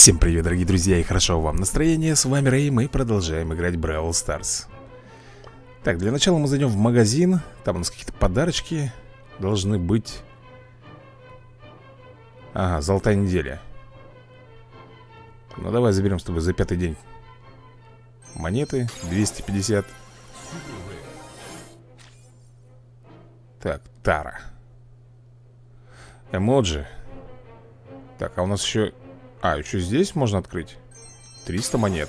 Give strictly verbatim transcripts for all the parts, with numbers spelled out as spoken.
Всем привет, дорогие друзья, и хорошо вам настроение. С вами Рэй, мы продолжаем играть Бравл Старс. Так, для начала мы зайдем в магазин. Там у нас какие-то подарочки должны быть. Ага, золотая неделя. Ну давай заберем с тобой за пятый день монеты, двести пятьдесят. Так, Тара. Эмоджи. Так, а у нас еще... А, еще здесь можно открыть триста монет.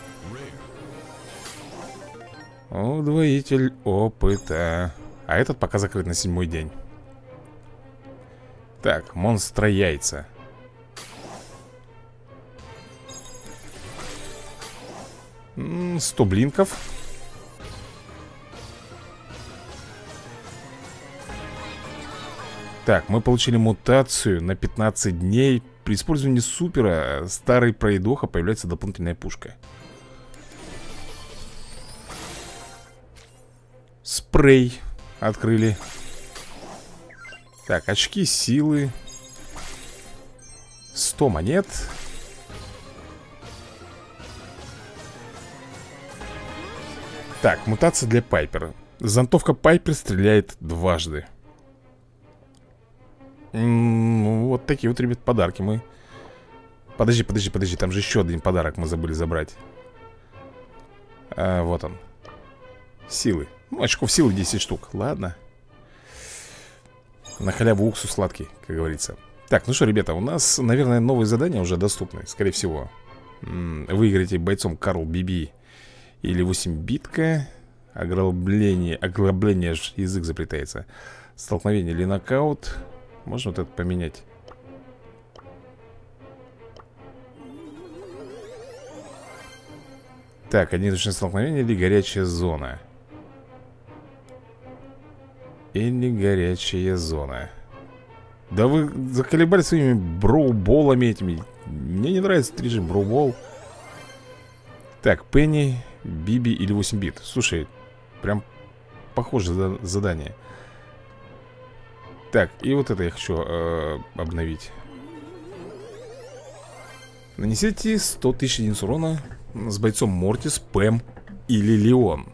Удвоитель опыта. А этот пока закрыт на седьмой день. Так, монстра яйца. сто блинков. Так, мы получили мутацию на пятнадцать дней. При использовании супера старый пройдоха появляется дополнительная пушка. Спрей открыли. Так, очки силы. сто монет. Так, мутация для Пайпера. Зонтовка Пайпер стреляет дважды. Ну, вот такие вот, ребят, подарки мы. Подожди, подожди, подожди. Там же еще один подарок мы забыли забрать. а, Вот он. Силы. Ну, очков силы десять штук. Ладно. На халяву уксус сладкий, как говорится. Так, ну что, ребята, у нас, наверное, новые задания уже доступны. Скорее всего. Выиграйте бойцом Карл Биби или восемь битка. Ограбление. Ограбление, язык заплетается. Столкновение или нокаут. Можно вот это поменять. Так, одиночное столкновение или горячая зона. Или горячая зона. Да вы заколебали своими броуболами этими. Мне не нравится режим броубол. Так, Пенни, Биби или восемь бит. Слушай, прям похоже задание. Так, и вот это я хочу э, обновить. Нанесите сто тысяч единиц урона с бойцом Мортис, Пэм или Леон.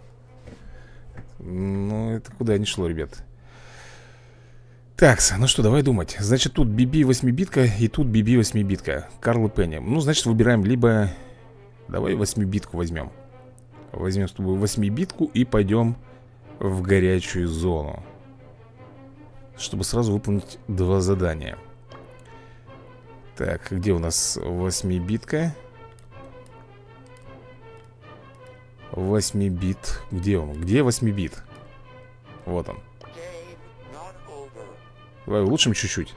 Ну, это куда ни шло, ребят. Так, ну что, давай думать. Значит, тут Биби восьмибитка и тут Биби восьмибитка. Карл и Пенни. Ну, значит, выбираем либо... Давай восьмибитку возьмем. Возьмем с тобой восьмибитку и пойдем в горячую зону, чтобы сразу выполнить два задания. Так, где у нас восьмибитка? восьмибит. Где он? Где восьмибит? Вот он. Давай улучшим чуть-чуть.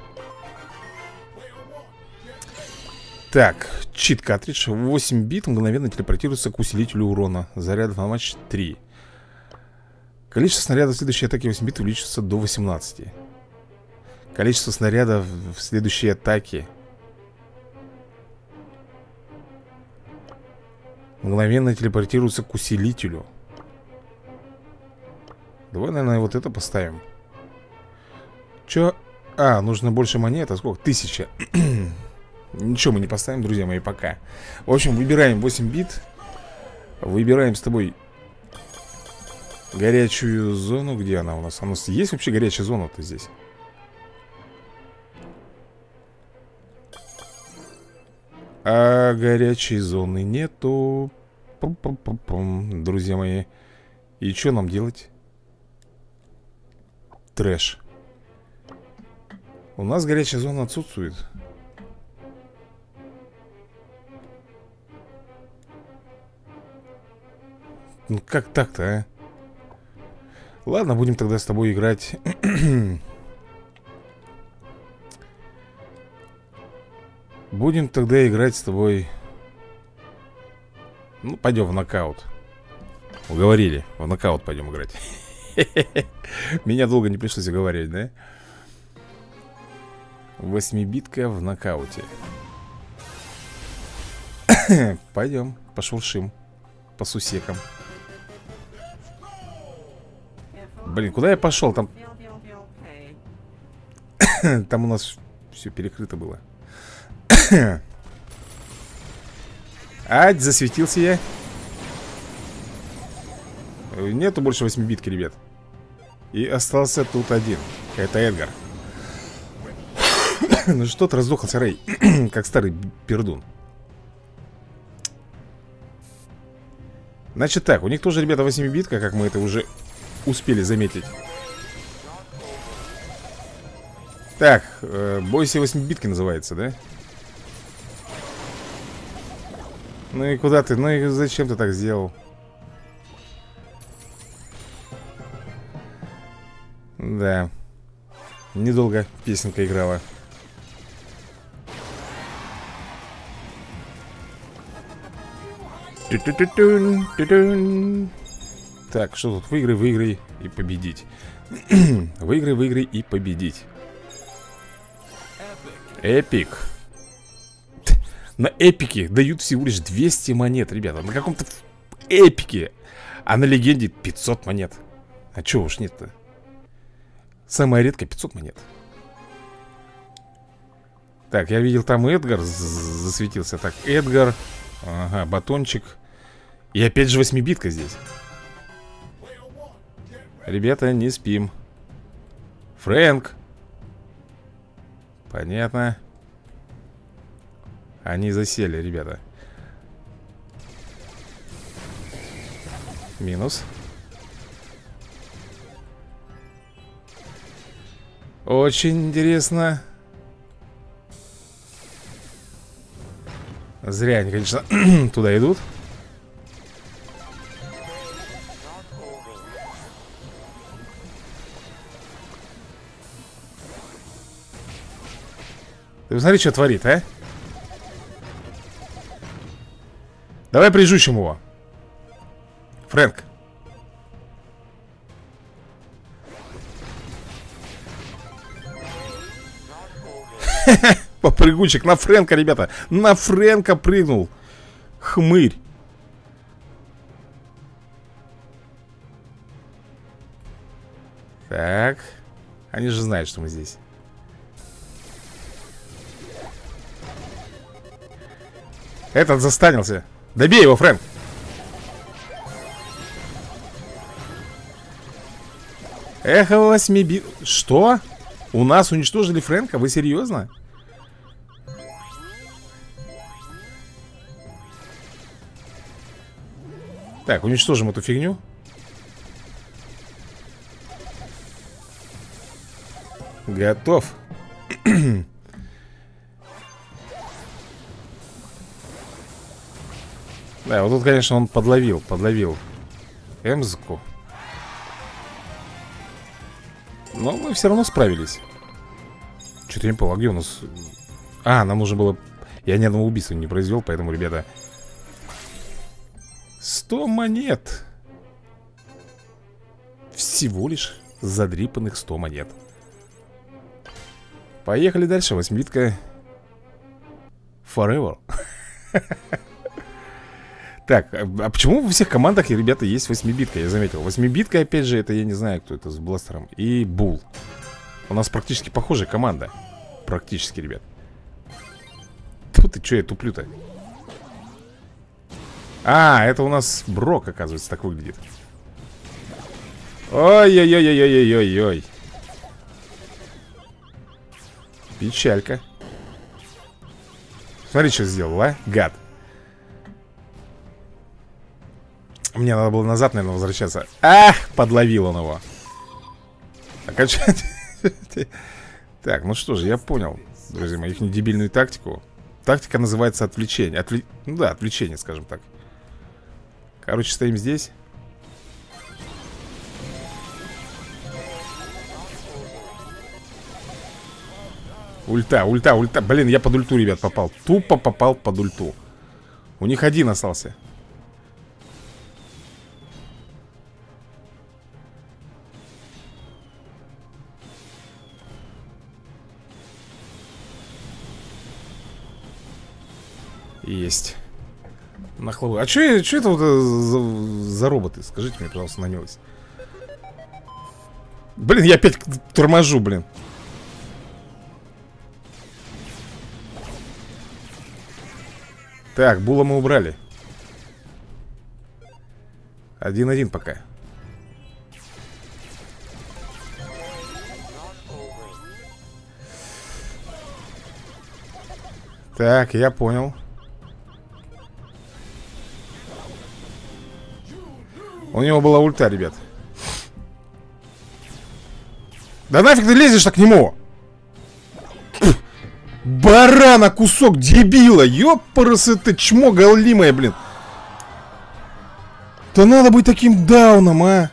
Так, чит картридж. восемь бит мгновенно телепортируется к усилителю урона. Зарядов на матч три. Количество снарядов в следующей атаке восемь бит увеличится до восемнадцати. Количество снарядов в следующей атаке мгновенно телепортируется к усилителю. Давай, наверное, вот это поставим. Чё? А, нужно больше монет. А сколько? Тысяча. Ничего мы не поставим, друзья мои, пока. В общем, выбираем восемь бит. Выбираем с тобой горячую зону. Где она у нас? У нас есть вообще горячая зона-то здесь? А горячей зоны нету. Пум-пум-пум-пум. Друзья мои. И что нам делать? Трэш. У нас горячая зона отсутствует. Ну как так-то, а? Ладно, будем тогда с тобой играть. Будем тогда играть с тобой. Ну, пойдем в нокаут. Уговорили, в нокаут пойдем играть. Меня долго не пришлось уговаривать, да? Восьмибитка в нокауте. Пойдем, пошуршим по сусекам. Блин, куда я пошел? Там... Там у нас все перекрыто было. Ать, засветился я. Нету больше восьмибитки, ребят. И остался тут один. Это Эдгар. Ну что-то раздохался Рэй. Как старый пердун. Значит так, у них тоже, ребята, восьмибитка, как мы это уже успели заметить. Так, э, бойся восьмибитки называется, да? Ну и куда ты? Ну и зачем ты так сделал? Да. Недолго песенка играла. Так, что тут? Выиграй, выиграй и победить. Выиграй, выиграй и победить. Эпик. На эпике дают всего лишь двести монет, ребята. На каком-то эпике. А на легенде пятьсот монет. А чего уж нет-то? Самая редкая пятьсот монет. Так, я видел, там Эдгар засветился. Так, Эдгар. Ага, батончик. И опять же восьмибитка здесь. Ребята, не спим. Фрэнк. Понятно. Они засели, ребята. Минус. Очень интересно. Зря они, конечно, туда идут. Ты посмотри, что творит, а? Давай прижучим его. Фрэнк. Попрыгунчик на Фрэнка, ребята. На Фрэнка прыгнул. Хмырь. Так. Они же знают, что мы здесь. Этот застанился. Добей его, Фрэнк. Эхо восьми. Что? У нас уничтожили Фрэнка? Вы серьезно? Так, уничтожим эту фигню. Готов. Да, вот тут, конечно, он подловил, подловил Эмзку. Но мы все равно справились. Что-то я не понял, а где у нас... А, нам нужно было... Я ни одного убийства не произвел, поэтому, ребята... сто монет. Всего лишь задрипанных сто монет. Поехали дальше, восьмибитка. Forever. Так, а почему во всех командах, ребята, есть восьмибитка? Я заметил. Восьмибитка, опять же, это я не знаю, кто это с бластером. И Бул. У нас практически похожая команда. Практически, ребят. Тьфу ты, что я туплю-то? А, это у нас Брок, оказывается, так выглядит. Ой-ой-ой-ой-ой-ой-ой. Печалька. Смотри, что сделал, а? Гад. Мне надо было назад, наверное, возвращаться. Ах, подловил он его. Так, ну что же, я понял, друзья мои, их дебильную тактику. Тактика называется отвлечение. Отвле... Ну да, отвлечение, скажем так. Короче, стоим здесь. Ульта, ульта, ульта. Блин, я под ульту, ребят, попал. Тупо попал под ульту. У них один остался. Есть. Нахлобы. А что это вот за, за роботы? Скажите мне, пожалуйста, на милость. Блин, я опять торможу, блин. Так, Була мы убрали. Один-один пока. Так, я понял. У него была ульта, ребят. Да нафиг ты лезешь-то к нему? Барана, кусок дебила. Ёпарасы ты, чмо голимое, блин. Да надо быть таким дауном, а.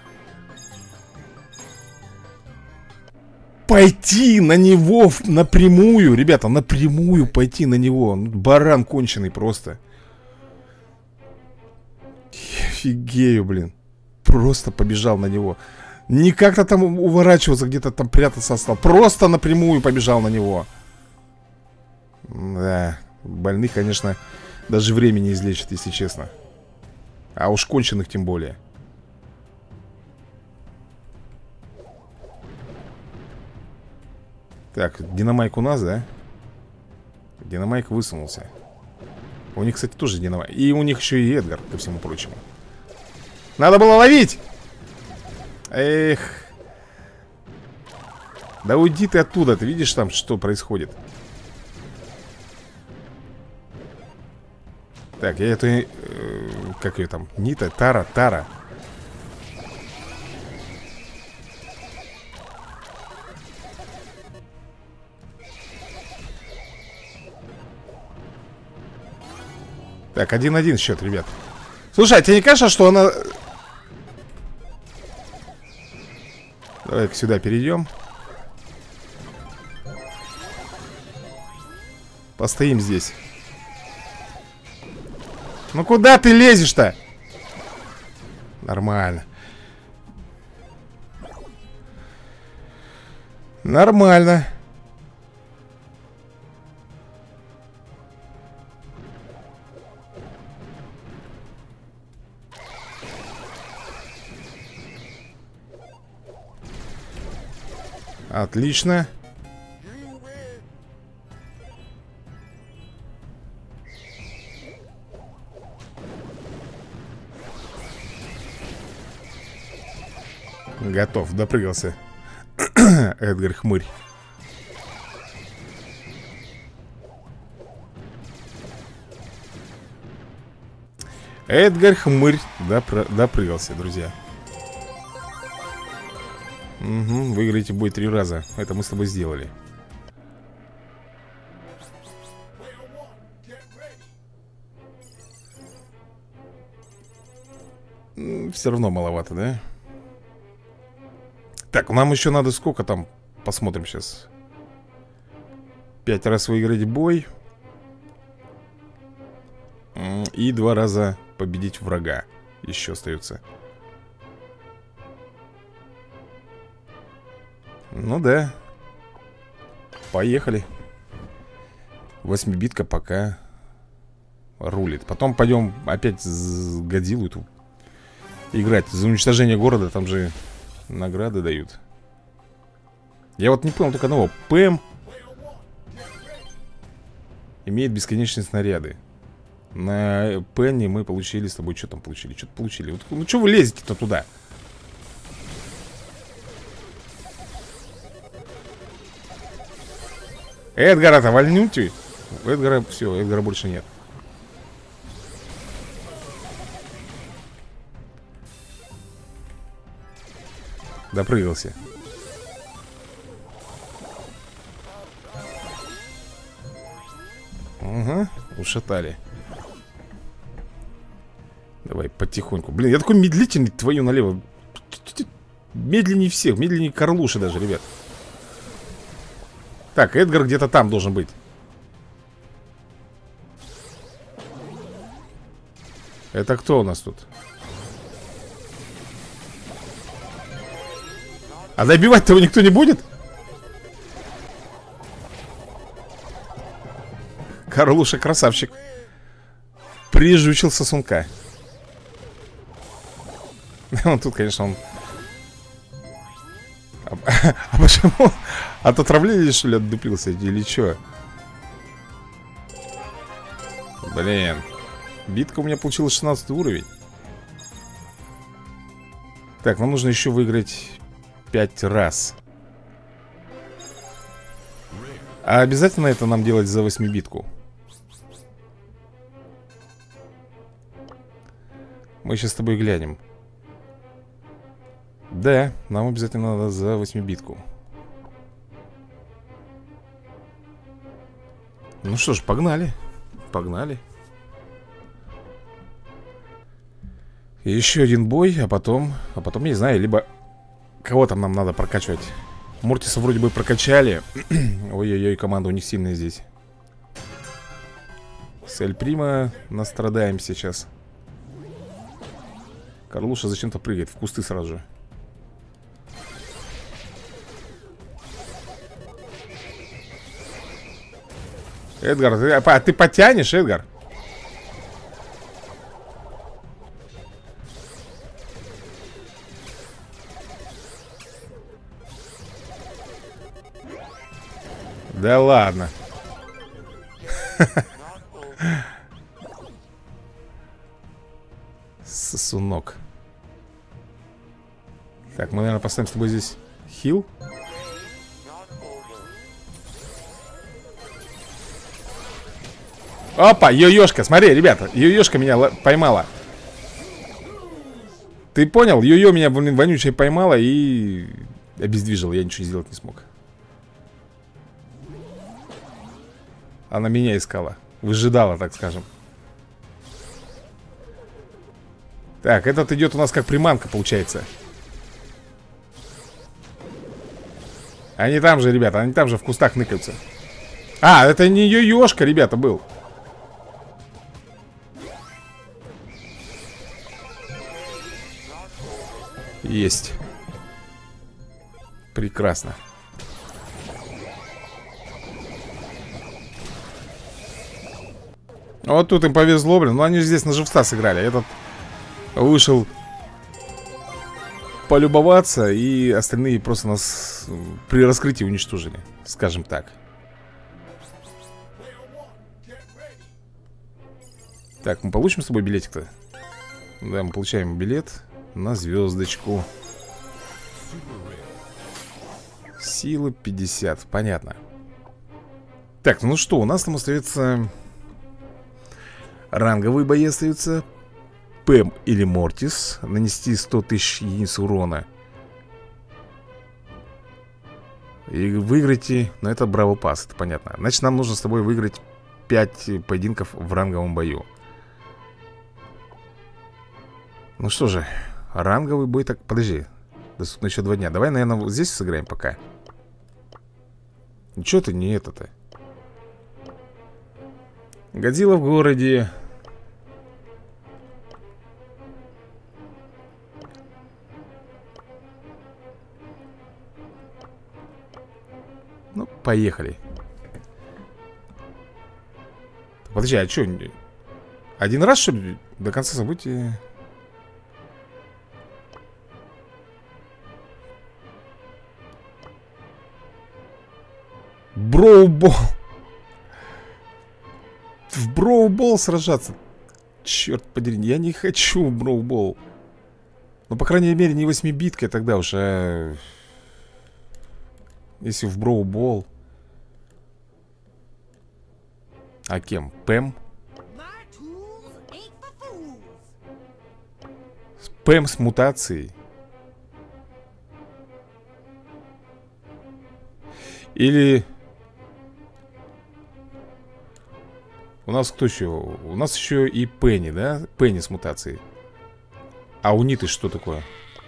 Пойти на него напрямую. Ребята, напрямую пойти на него. Баран конченый просто. Офигею, блин. Просто побежал на него. Не как-то там уворачиваться, где-то там прятаться стал. Просто напрямую побежал на него. Да, больных, конечно, даже времени излечат, если честно. А уж конченых тем более. Так, динамайк у нас, да? Динамайк высунулся. У них, кстати, тоже динамайк. И у них еще и Эдгар, ко всему прочему. Надо было ловить! Эх. Да уйди ты оттуда, ты видишь там, что происходит? Так, я эту... Э, как ее там? Нита? Тара? Тара. Так, один-один счет, ребят. Слушай, а тебе не кажется, что она... Давай-ка сюда перейдем. Постоим здесь. Ну куда ты лезешь-то? Нормально. Нормально. Отлично. Готов, допрыгался. Эдгар хмырь. Эдгар хмырь допр... допрыгался, друзья. Угу, выиграете бой три раза. Это мы с тобой сделали. Все равно маловато, да? Так, нам еще надо сколько там? Посмотрим сейчас. Пять раз выиграть бой. И два раза победить врага. Еще остается. Ну да. Поехали. Восьмибитка пока рулит. Потом пойдем опять с Годзиллу эту играть. За уничтожение города там же награды дают. Я вот не понял только одного. ПМ имеет бесконечные снаряды. На Пенни мы получили с тобой. Что там получили? Что-то получили. Вот, ну что вы лезете-то туда? Эдгара-то вольнюте. Эдгара, все, Эдгара больше нет. Допрыгался. Ага, ушатали. Давай потихоньку. Блин, я такой медлительный, твою налево. Медленнее всех, медленнее Карлуши даже, ребят. Так, Эдгар где-то там должен быть. Это кто у нас тут? А добивать-то его никто не будет? Карлуша красавчик. Прижучил сосунка. Он тут, конечно, он... А почему? От отравления, что ли, отдуплился? Или что? Блин. Битка у меня получилась шестнадцатый уровень. Так, нам нужно еще выиграть пять раз. А обязательно это нам делать за восьмибитку? Мы сейчас с тобой глянем. Да, нам обязательно надо за восьмибитку. Ну что ж, погнали. Погнали. Еще один бой, а потом... А потом, не знаю, либо... Кого там нам надо прокачивать? Мортиса вроде бы прокачали. Ой-ой-ой, команда у них сильная здесь. С Эль Прима настрадаем сейчас. Карлуша зачем-то прыгает в кусты сразу же. Эдгар, ты, а ты потянешь, Эдгар? Да ладно. Сосунок. Так, мы, наверное, поставим с тобой здесь хил. Опа, йо-йошка, смотри, ребята, йо-йошка меня поймала. Ты понял? Йо-йо меня вонючая поймала и обездвижила, я ничего сделать не смог. Она меня искала, выжидала, так скажем. Так, этот идет у нас как приманка, получается. Они там же, ребята, они там же в кустах ныкаются. А, это не йо-йошка, ребята, был. Есть. Прекрасно. Вот тут им повезло, блин. Ну они же здесь на живца сыграли. Этот вышел полюбоваться, и остальные просто нас при раскрытии уничтожили, скажем так. Так, мы получим с тобой билетик-то? Да, мы получаем билет на звездочку. Сила пятьдесят, понятно. Так, ну что, у нас там остается... Ранговые бои остаются. Пэм или Мортис. Нанести сто тысяч единиц урона. И выиграйте. Но это Браво Пас, это понятно. Значит, нам нужно с тобой выиграть пять поединков в ранговом бою. Ну что же, ранговый бой, так, подожди. Доступно еще два дня. Давай, наверное, вот здесь сыграем пока. Ничего ты не это-то. Годзилла в городе. Ну, поехали. Подожди, а что? Один раз, что ли? До конца события? Броубол. В броубол сражаться. Черт подери, я не хочу в броубол. Ну, по крайней мере, не восьмибиткой тогда уж, а... Если в броубол. А кем? Пэм? Пэм с мутацией. Или... У нас кто еще? У нас еще и Пенни, да? Пенни с мутацией. А у Ниты что такое?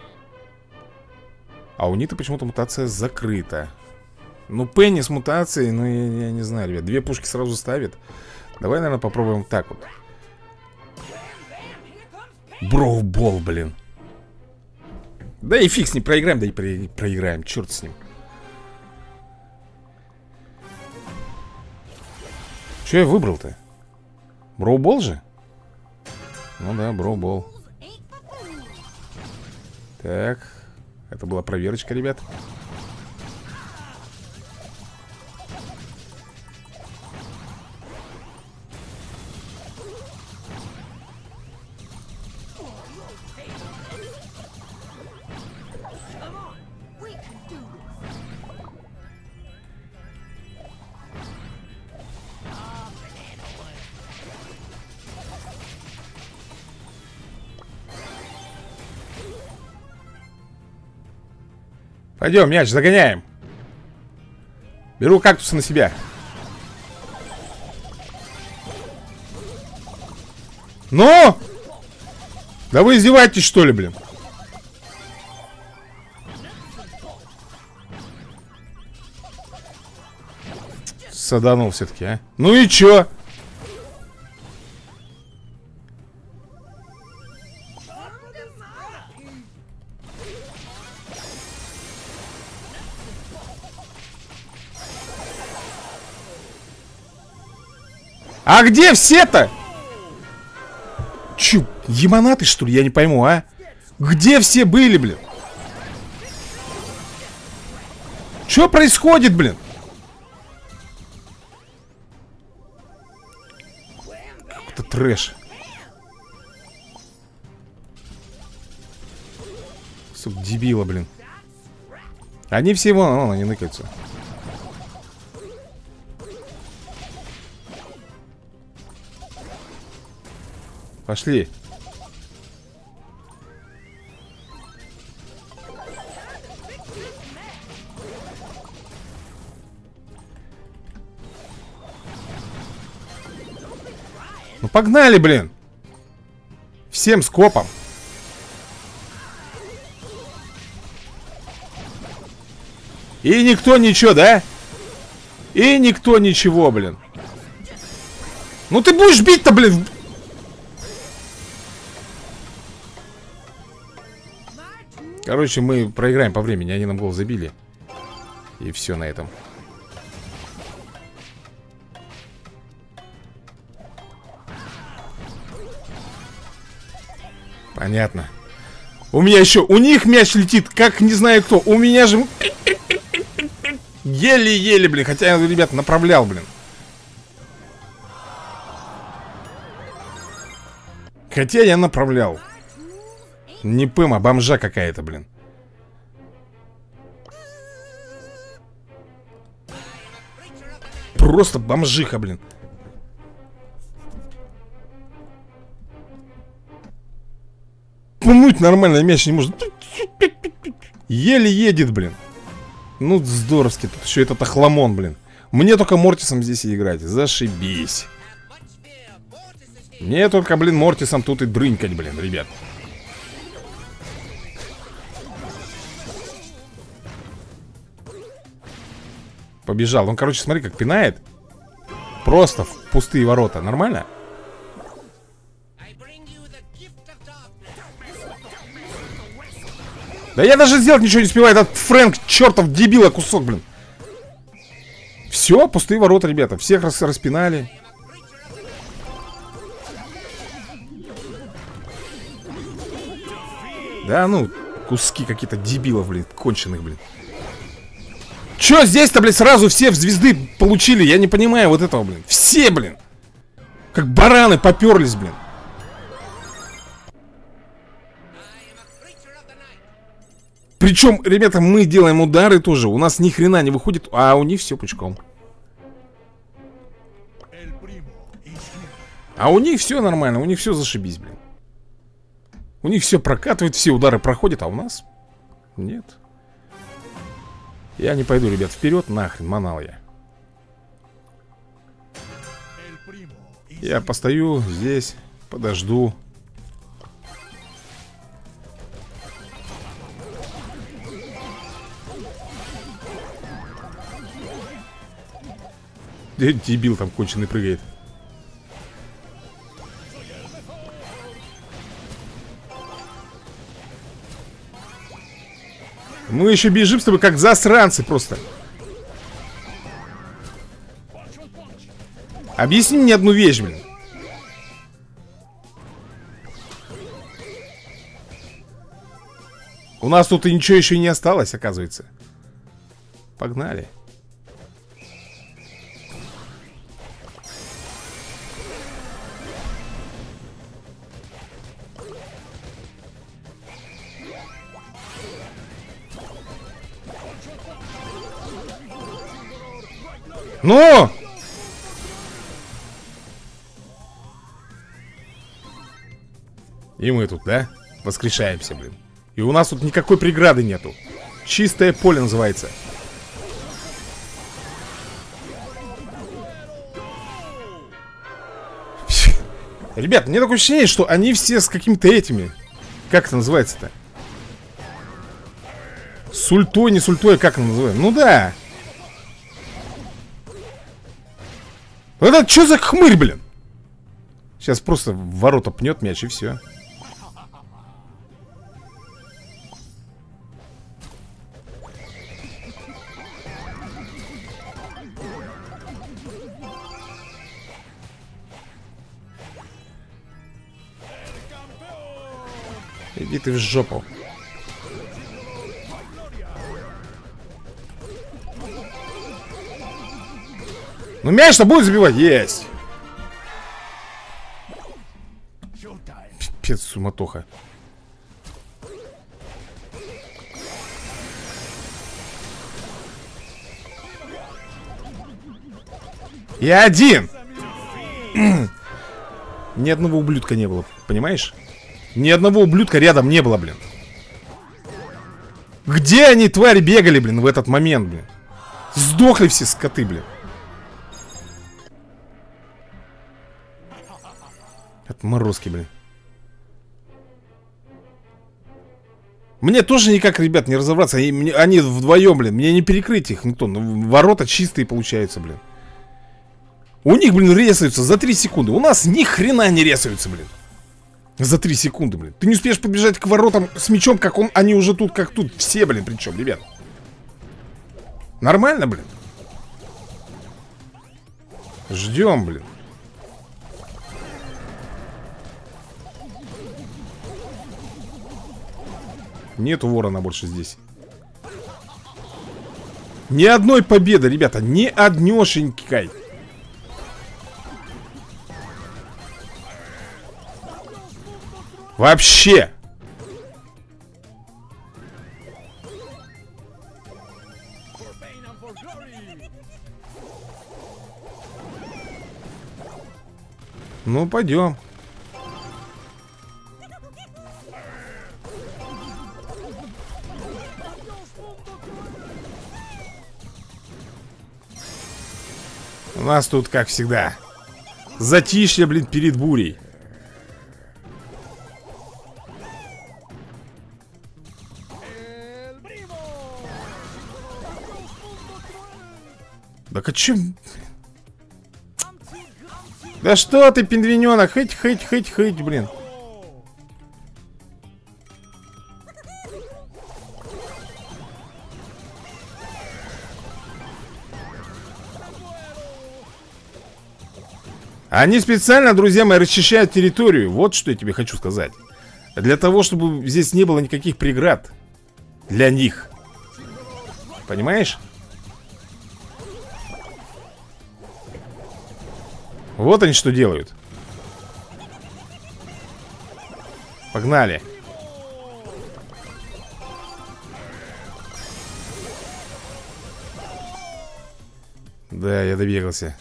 А у Ниты почему-то мутация закрыта. Ну, Пенни с мутацией, ну, я, я не знаю, ребят. Две пушки сразу ставит. Давай, наверное, попробуем так вот. Броубол, блин. Да и фиг с ним, проиграем, да и про проиграем. Черт с ним. Че я выбрал-то? Броубол же? Ну да, броубол. Так. Это была проверочка, ребят. Пойдем, мяч, загоняем. Беру кактусы на себя. Ну! Да вы издеваетесь, что ли, блин? Саданул все-таки, а? Ну и чё? А где все-то? Чё, еманаты, что ли? Я не пойму, а? Где все были, блин? Чё происходит, блин? Какой-то трэш. Сука, дебила, блин. Они все, вон, вон, они ныкаются. Пошли. Ну погнали, блин. Всем скопом. И никто ничего, да? И никто ничего, блин. Ну ты будешь бить-то, блин. Короче, мы проиграем по времени. Они нам гол забили. И все на этом. Понятно. У меня еще... У них мяч летит, как не знаю кто. У меня же... Еле-еле, блин. Хотя я, ребят, направлял, блин. Хотя я направлял. Не пыма, бомжа какая-то, блин. Просто бомжиха, блин. Пнуть нормально мяч не может. Еле едет, блин. Ну, здоровски. Тут еще этот охламон, блин. Мне только Мортисом здесь и играть. Зашибись. Мне только, блин, Мортисом тут и дрынькать, блин, ребят. Побежал. Он, короче, смотри, как пинает. Просто в пустые ворота. Нормально? Да я даже сделать ничего не успеваю. Этот Фрэнк, чертов дебила, кусок, блин. Все, пустые ворота, ребята. Всех рас распинали. Да, ну, куски какие-то дебилов, блин, конченых, блин. Че здесь-то, блин, сразу все в звезды получили? Я не понимаю вот этого, блин. Все, блин. Как бараны поперлись, блин. Причем, ребята, мы делаем удары тоже. У нас ни хрена не выходит, а у них все пучком. А у них все нормально, у них все зашибись, блин. У них все прокатывает, все удары проходят, а у нас нет. Я не пойду, ребят, вперед, нахрен, манал я. Я постою здесь, подожду. Дебил там конченый прыгает. Мы еще бежим с тобой как засранцы просто. Объясни мне одну вещь, блин. У нас тут и ничего еще не осталось, оказывается. Погнали. Ну! И мы тут, да? Воскрешаемся, блин. И у нас тут никакой преграды нету. Чистое поле называется. Ребят, мне такое ощущение, что они все с какими-то этими. Как это называется-то? С ультой, не с ультой, как это называется? Ну да. Это что за хмырь, блин? Сейчас просто в ворота пнет мяч и все. Иди ты в жопу. Ну мяч-то будет забивать? Есть. Пипец, суматоха. Я один. Ни одного ублюдка не было, понимаешь? Ни одного ублюдка рядом не было, блин. Где они, твари, бегали, блин, в этот момент, блин? Сдохли все скоты, блин. Отморозки, блин. Мне тоже никак, ребят, не разобраться. Они, они вдвоем, блин. Мне не перекрыть их никто. Ну, ворота чистые получаются, блин. У них, блин, ресаются за три секунды. У нас ни хрена не ресаются, блин. За три секунды, блин. Ты не успеешь побежать к воротам с мячом, как он. Они уже тут, как тут. Все, блин, причем, ребят. Нормально, блин. Ждем, блин. Нету ворона больше здесь. Ни одной победы, ребята. Ни однешенькой. Вообще. Ну, пойдем. У нас тут, как всегда, затишье, блин, перед бурей. Так а чем? Да что ты, пингвиненок, хоть, хоть, хоть, хоть, блин. Они специально, друзья мои, расчищают территорию. Вот что я тебе хочу сказать. Для того, чтобы здесь не было никаких преград. Для них. Понимаешь? Вот они что делают. Погнали. Да, я добегался.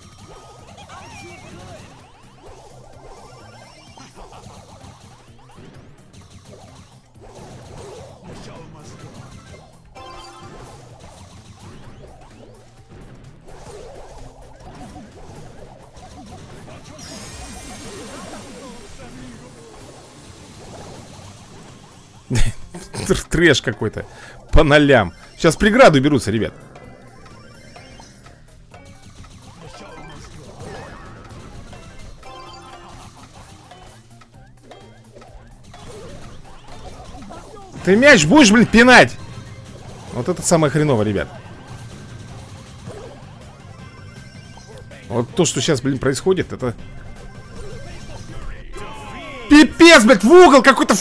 Трэш какой-то. По нолям. Сейчас преграду берутся, ребят. Ты мяч будешь, блин, пинать? Вот это самое хреново, ребят. Вот то, что сейчас, блин, происходит, это... Пипец, блядь, в угол какой-то...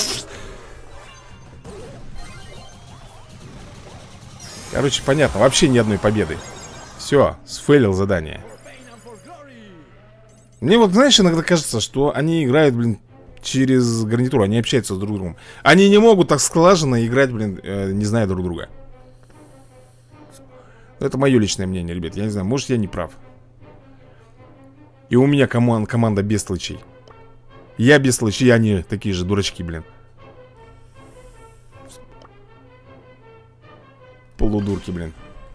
Короче, понятно, вообще ни одной победы. Все, сфейлил задание. Мне вот, знаешь, иногда кажется, что они играют, блин, через гарнитуру. Они общаются с друг другом. Они не могут так слаженно играть, блин, э, не зная друг друга. Это мое личное мнение, ребят. Я не знаю, может, я не прав. И у меня коман команда бестолочей. Я бестолочь, и они такие же дурачки, блин. Полудурки, блин.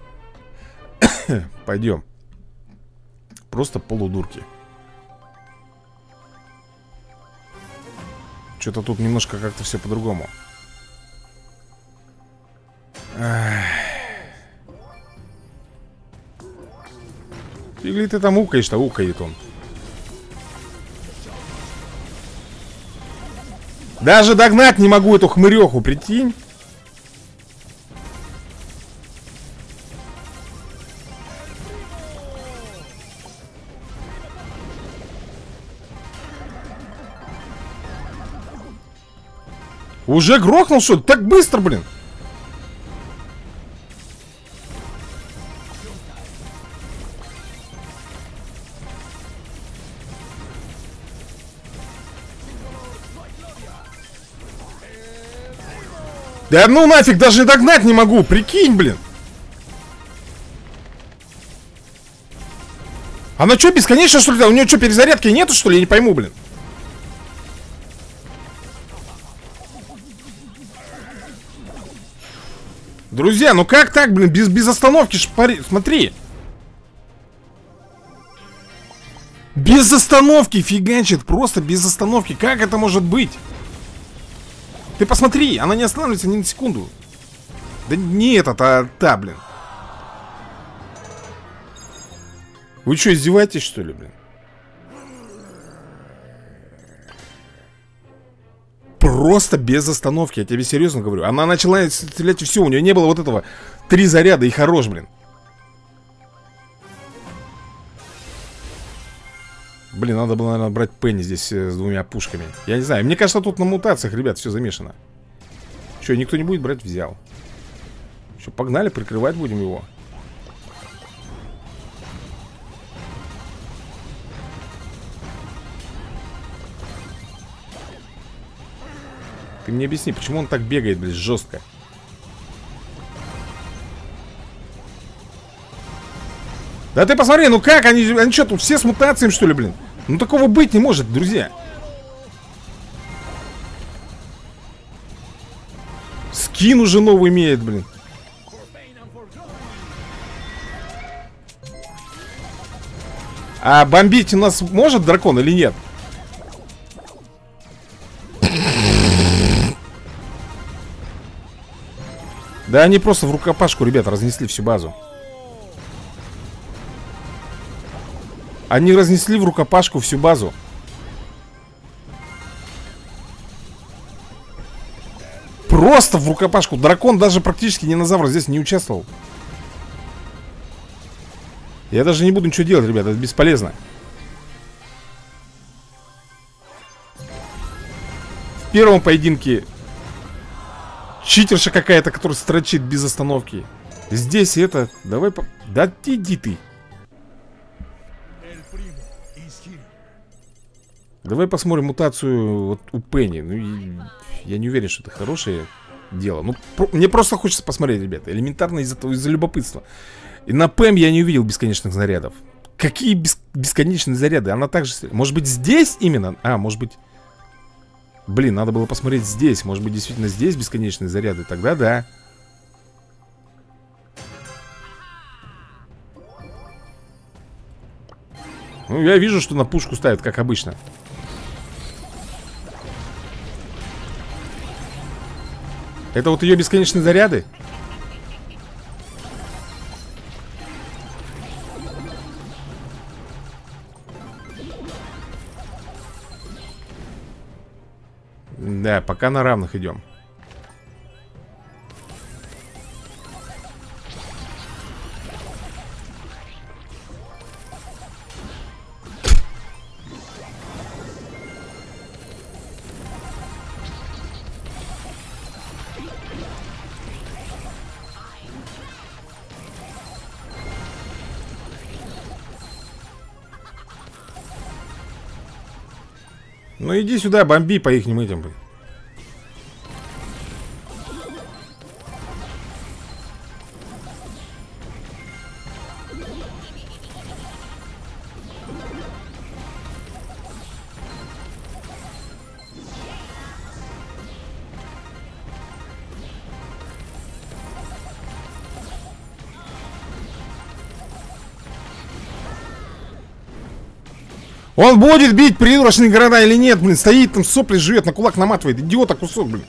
Пойдем. Просто полудурки. Что-то тут немножко как-то все по-другому. Фигли ты там укаешь-то, укает он. Даже догнать не могу эту хмыреху, прикинь. Уже грохнул, что ли? Так быстро, блин. Да ну нафиг, даже догнать не могу, прикинь, блин. Она что, бесконечно, что ли? У нее что, перезарядки нету, что ли? Я не пойму, блин. Друзья, ну как так, блин, без, без остановки шпари... Смотри. Без остановки фигачит, просто без остановки. Как это может быть? Ты посмотри, она не останавливается ни на секунду. Да не этот, а та, блин. Вы что, издеваетесь, что ли, блин? Просто без остановки, я тебе серьезно говорю. Она начала стрелять и все, у нее не было вот этого. Три заряда и хорош, блин. Блин, надо было, наверное, брать Пенни здесь э, с двумя пушками. Я не знаю, мне кажется, тут на мутациях, ребят, все замешано. Что, никто не будет брать? Взял. Что, погнали, прикрывать будем его. Ты мне объясни, почему он так бегает, блин, жестко? Да ты посмотри, ну как, они, они что, тут все с мутациями, что ли, блин? Ну такого быть не может, друзья. Скин уже новый имеет, блин. А бомбить у нас может дракон или нет? Да они просто в рукопашку, ребята, разнесли всю базу. Они разнесли в рукопашку всю базу. Просто в рукопашку. Дракон даже практически динозавр здесь не участвовал. Я даже не буду ничего делать, ребята, это бесполезно. В первом поединке читерша какая-то, которая строчит без остановки. Здесь это... Давай по... Да иди ты. Давай посмотрим мутацию вот у Пенни. Ну, и... я не уверен, что это хорошее дело. Ну, про... мне просто хочется посмотреть, ребята. Элементарно из-за того, из-за любопытства. И на Пэм я не увидел бесконечных зарядов. Какие бес... бесконечные заряды? Она также... Может быть, здесь именно? А, может быть... Блин, надо было посмотреть здесь. Может быть, действительно здесь бесконечные заряды. Тогда да. Ну, я вижу, что на пушку ставят, как обычно. Это вот ее бесконечные заряды? Да, пока на равных идем. Ну иди сюда, бомби по ихним этим, блин. Он будет бить придурочные города или нет, блин? Стоит там, сопли жует, на кулак наматывает. Идиота кусок, блин.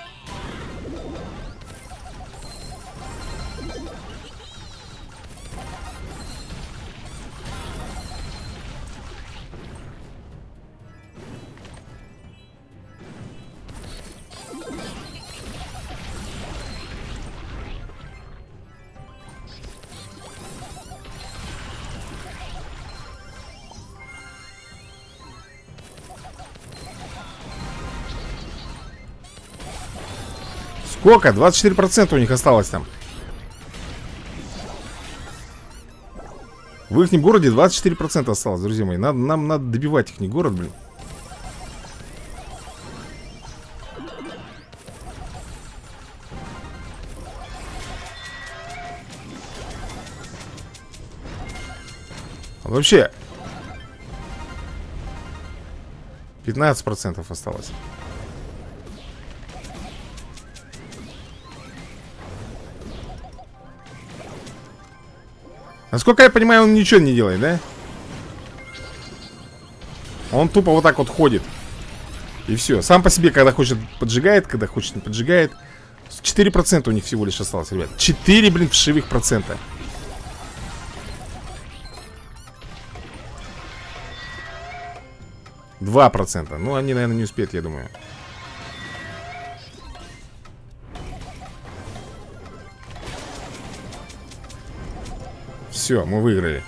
Сколько? двадцать четыре процента у них осталось там. В их городе двадцать четыре процента осталось, друзья мои. Надо, нам надо добивать их город, блин. Вообще пятнадцать процентов осталось. Насколько я понимаю, он ничего не делает, да? Он тупо вот так вот ходит. И все. Сам по себе, когда хочет, поджигает, когда хочет, не поджигает. четыре процента у них всего лишь осталось, ребят. четыре, блин, вшивых процента. два процента. Ну, они, наверное, не успеют, я думаю. Все, мы выиграли.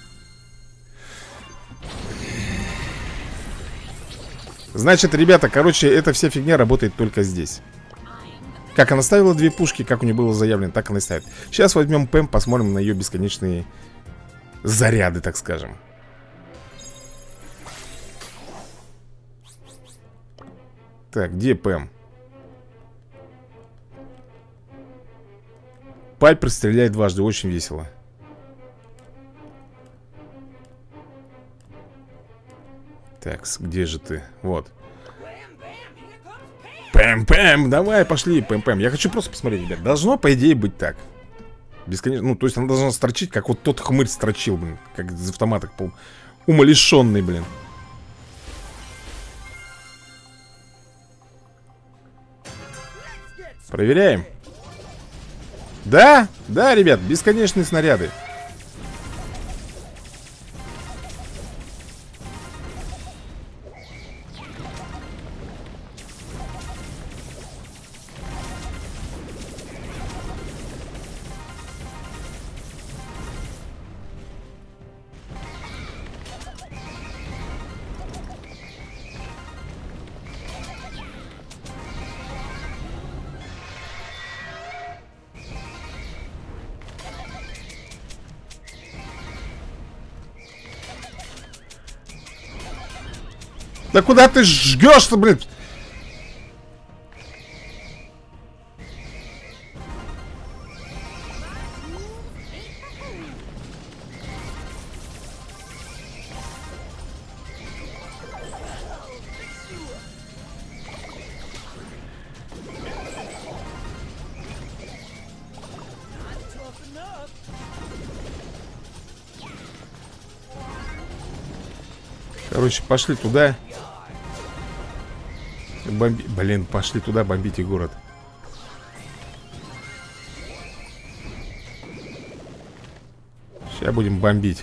Значит, ребята, короче, эта вся фигня работает только здесь. Как она ставила две пушки, как у нее было заявлено, так она и ставит. Сейчас возьмем Пэм, посмотрим на ее бесконечные заряды, так скажем. Так, где Пэм? Пайпер стреляет дважды, очень весело. Так, где же ты? Вот. Пэм-пэм, давай, пошли, пэм-пэм. Я хочу просто посмотреть, ребят. Должно, по идее, быть так. Бесконечно. Ну, то есть она должна строчить, как вот тот хмырь строчил, блин. Как из автомата, умалишенный, блин. Проверяем. Да, да, ребят, бесконечные снаряды. Да куда ты жгешь-то, блин? Короче, пошли туда. Бомби... Блин, пошли туда бомбите город. Сейчас будем бомбить.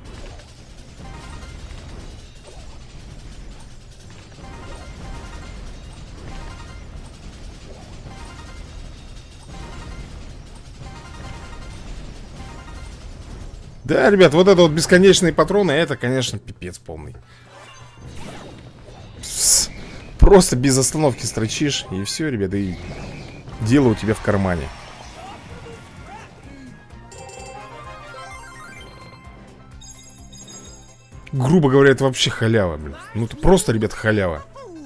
Да, ребят, вот это вот бесконечные патроны, это, конечно, пипец полный. Пс, просто без остановки строчишь, и все, ребята, и дело у тебя в кармане. Грубо говоря, это вообще халява, блин. Ну, это просто, ребят, халява.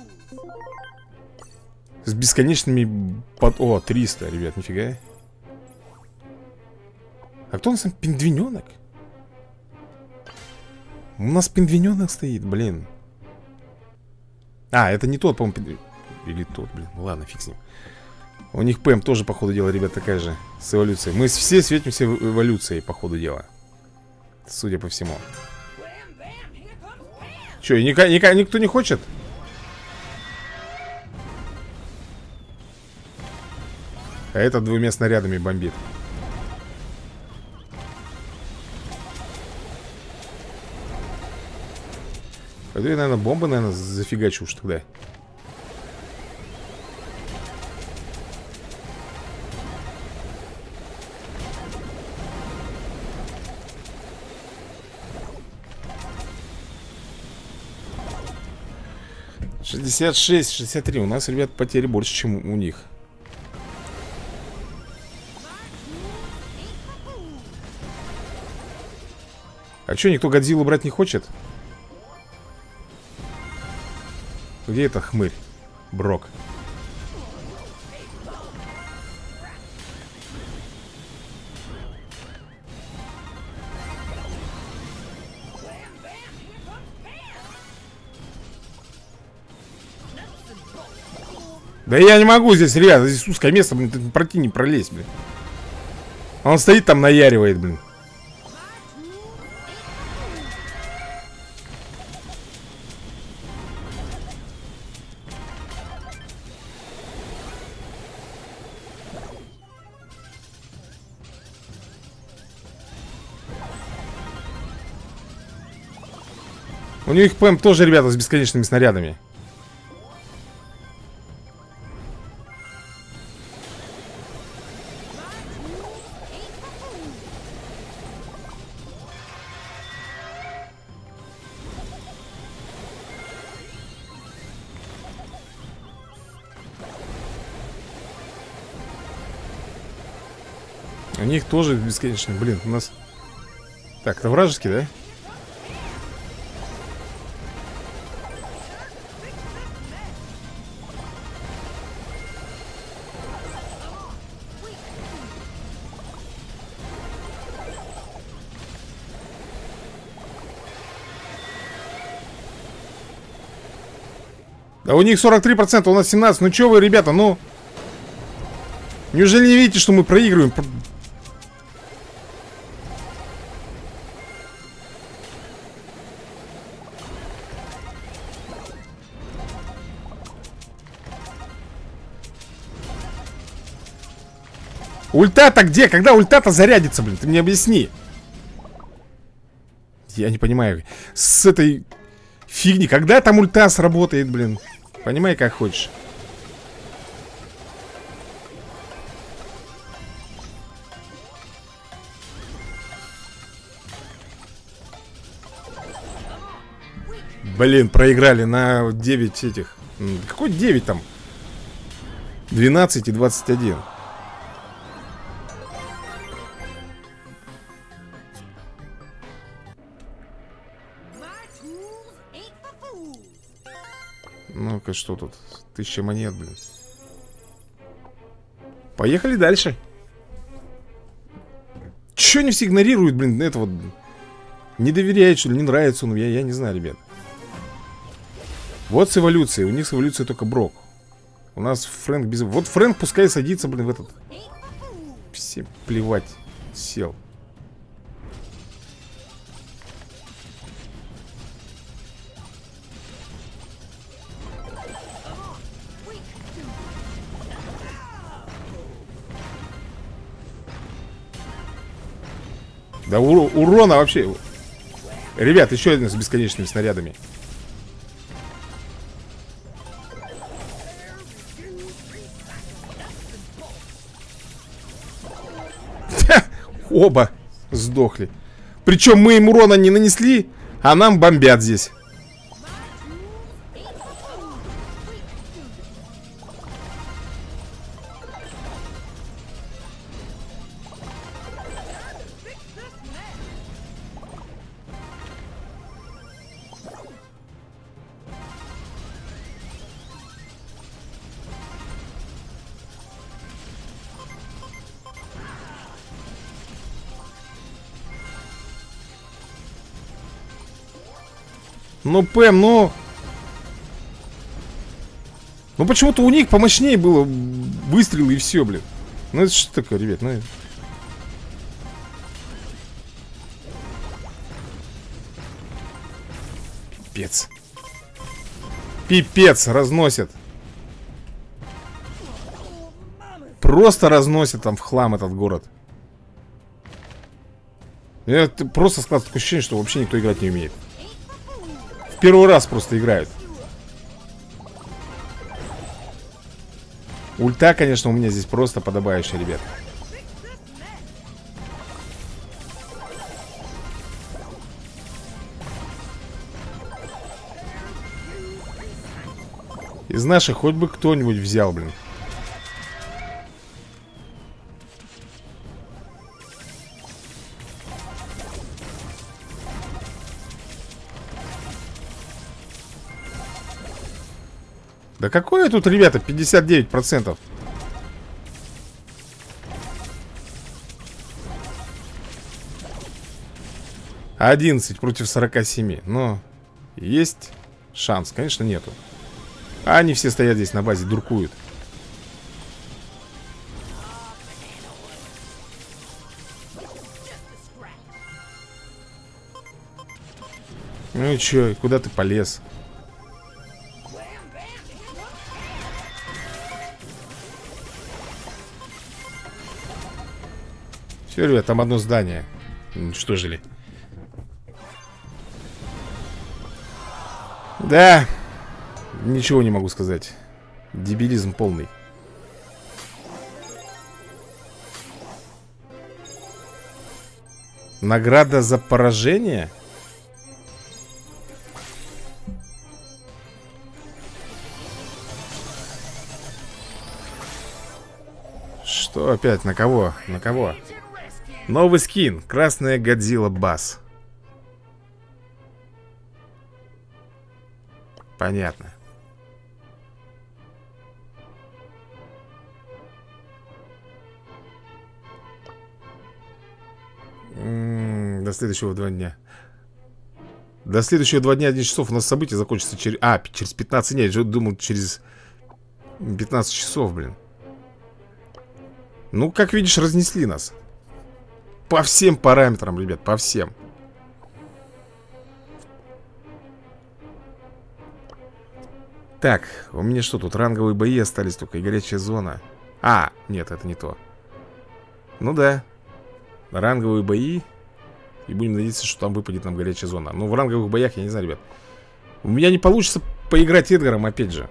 С бесконечными... Под... О, триста, ребят, нифига. А кто у нас там, пингвиненок? У нас пингвиненок стоит, блин. А, это не тот, по-моему, пингвин... Или тот, блин, ладно, фиг с ним. У них ПМ тоже, по ходу дела, ребят, такая же. С эволюцией. Мы все светимся в эволюцией, по ходу дела. Судя по всему. Че, никак, никак, никто не хочет? А этот двумя снарядами бомбит. Пойду я, наверное, бомбы, наверное, зафигачу уж тогда. шестьдесят шесть, шестьдесят три. У нас, ребят, потери больше, чем у них. А что, никто Годзиллу брать не хочет? Где это хмырь? Брок. Да я не могу здесь, ребята, здесь узкое место, блин, пройти не пролезть, блин. Он стоит там, наяривает, блин. У них ПМ тоже, ребята, с бесконечными снарядами. У них тоже бесконечно. Блин, у нас... Так, это вражеский, да? Да у них сорок три процента, у нас семнадцать. Ну что вы, ребята, ну... Неужели не видите, что мы проигрываем? Ульта-то где? Когда ульта-то зарядится, блин? Ты мне объясни. Я не понимаю. С этой фигни. Когда там ульта сработает, блин? Понимай, как хочешь. Блин, проиграли на девять этих. Какой девять там? двенадцать и двадцать один. Ну-ка, что тут? Тысяча монет, блин. Поехали дальше. Чё они все игнорируют, блин, это вот? Не доверяют, что ли, не нравится, ну я, я не знаю, ребят. Вот с эволюцией, у них с эволюцией только Брок. У нас Фрэнк без... Вот Фрэнк пускай садится, блин, в этот... Все плевать, сел. Да ур урона вообще. Ребят, еще один с бесконечными снарядами. Оба сдохли. Причем мы им урона не нанесли, а нам бомбят здесь. Ну, Пэм, ну... Ну, почему-то у них помощнее было выстрелы и все, блин. Ну, это что такое, ребят? Ну... Пипец. Пипец, разносит. Просто разносит там в хлам этот город. Это просто складывается такое ощущение, что вообще никто играть не умеет. В первый раз просто играют. Ульта, конечно, у меня здесь просто подобающая, ребят. Из наших хоть бы кто-нибудь взял, блин. Да какое тут, ребята, пятьдесят девять процентов. одиннадцать против сорока семи. Но есть шанс? Конечно, нету. А они все стоят здесь на базе, дуркуют. Ну и чё, куда ты полез? Все, ребят, там одно здание уничтожили. Да. Ничего не могу сказать. Дебилизм полный. Награда за поражение? Что опять? На кого? На кого? Новый скин. Красная Годзилла Бас. Понятно. М-м, до следующего два дня. До следующего два дня, одиннадцать часов. У нас событие закончится через... А, через пятнадцать. Нет, я думал, через пятнадцать часов, блин. Ну, как видишь, разнесли нас. По всем параметрам, ребят, по всем. Так, у меня что тут? Ранговые бои остались только и горячая зона. А, нет, это не то. Ну да. Ранговые бои. И будем надеяться, что там выпадет нам горячая зона. Но в ранговых боях, я не знаю, ребят. У меня не получится поиграть Эдгаром, опять же.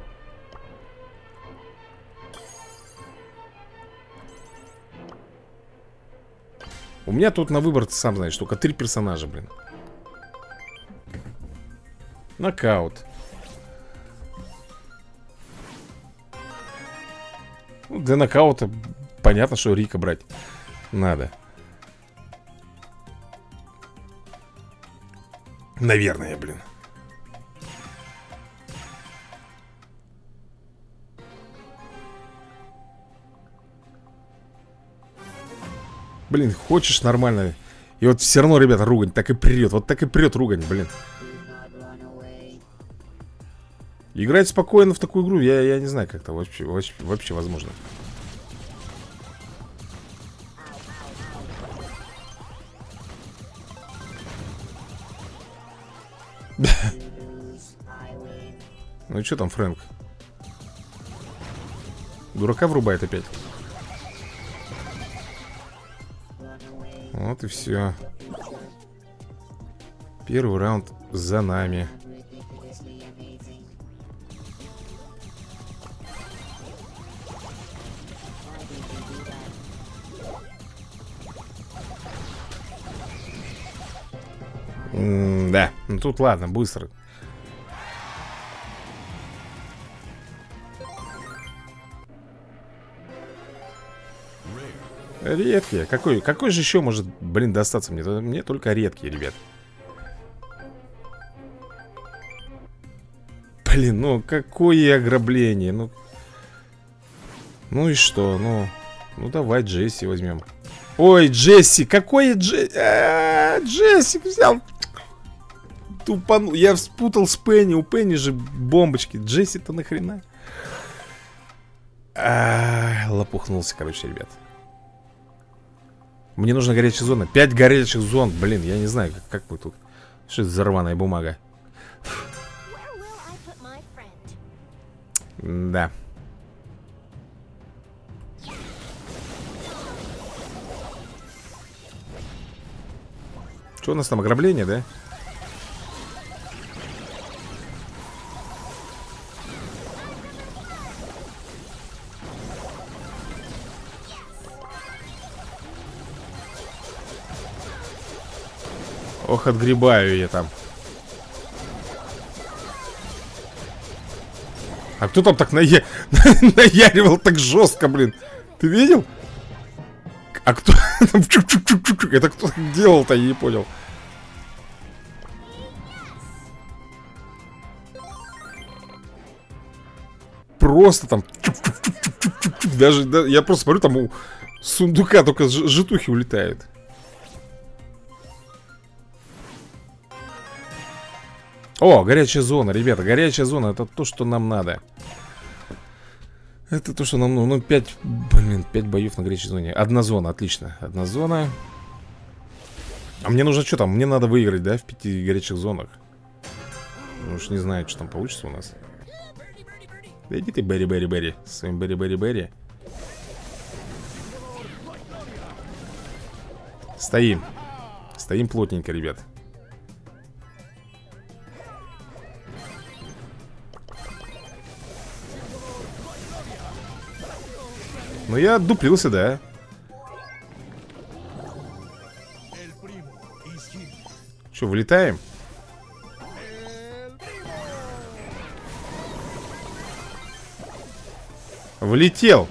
У меня тут на выбор, ты сам знаешь, только три персонажа, блин. Нокаут. Ну, для нокаута понятно, что Рика брать надо. Наверное, блин. Блин, хочешь нормально. И вот все равно, ребята, ругань так и прет. Вот так и прет ругань, блин. Играть спокойно в такую игру, я, я не знаю, как это вообще, вообще, вообще возможно. Ну и что там, Фрэнк? Дурака врубает опять. Вот и все. Первый раунд за нами. М-да, ну тут ладно, быстро. Редкие. Какой, какой же еще может, блин, достаться мне? Мне только редкие, ребят. Блин, ну какое ограбление. Ну, ну и что? Ну, ну давай Джесси возьмем. Ой, Джесси, какой Джесси? А, Джесси взял. Тупанул. Я спутал с Пенни. У Пенни же бомбочки. Джесси-то нахрена? А, лопухнулся, короче, ребят. Мне нужна горячая зона. Пять горячих зон. Блин, я не знаю, как, как вы тут. Что это за рваная бумага? Да. Что у нас там, ограбление, да? Ох, отгребаю я там. А кто там так ная... наяривал так жестко, блин? Ты видел? А кто там чук-чук-чук-чук? Это кто так делал-то, я не понял. Просто там чук-чук-чук-чук-чук. Даже, да, я просто смотрю, там у сундука только житухи улетают. О, горячая зона, ребята, горячая зона. Это то, что нам надо. Это то, что нам нужно. Ну, пять, блин, пять боев на горячей зоне. Одна зона, отлично. Одна зона. А мне нужно что там? Мне надо выиграть, да, в пяти горячих зонах. Ну уж не знаю, что там получится у нас. Да иди ты, Берри-Берри-Берри. С своим Берри-Берри-Берри. Стоим. Стоим плотненько, ребят. Ну я отдуплился, да. Че, вылетаем? Влетел.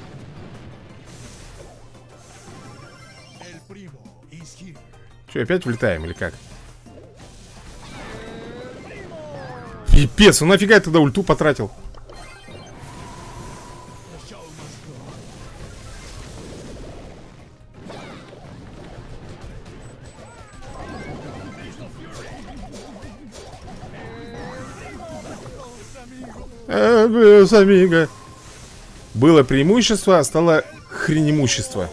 Че, опять влетаем или как? Пипец, ну нафига я тогда ульту потратил? Амиго. Было преимущество, а стало хренемущество.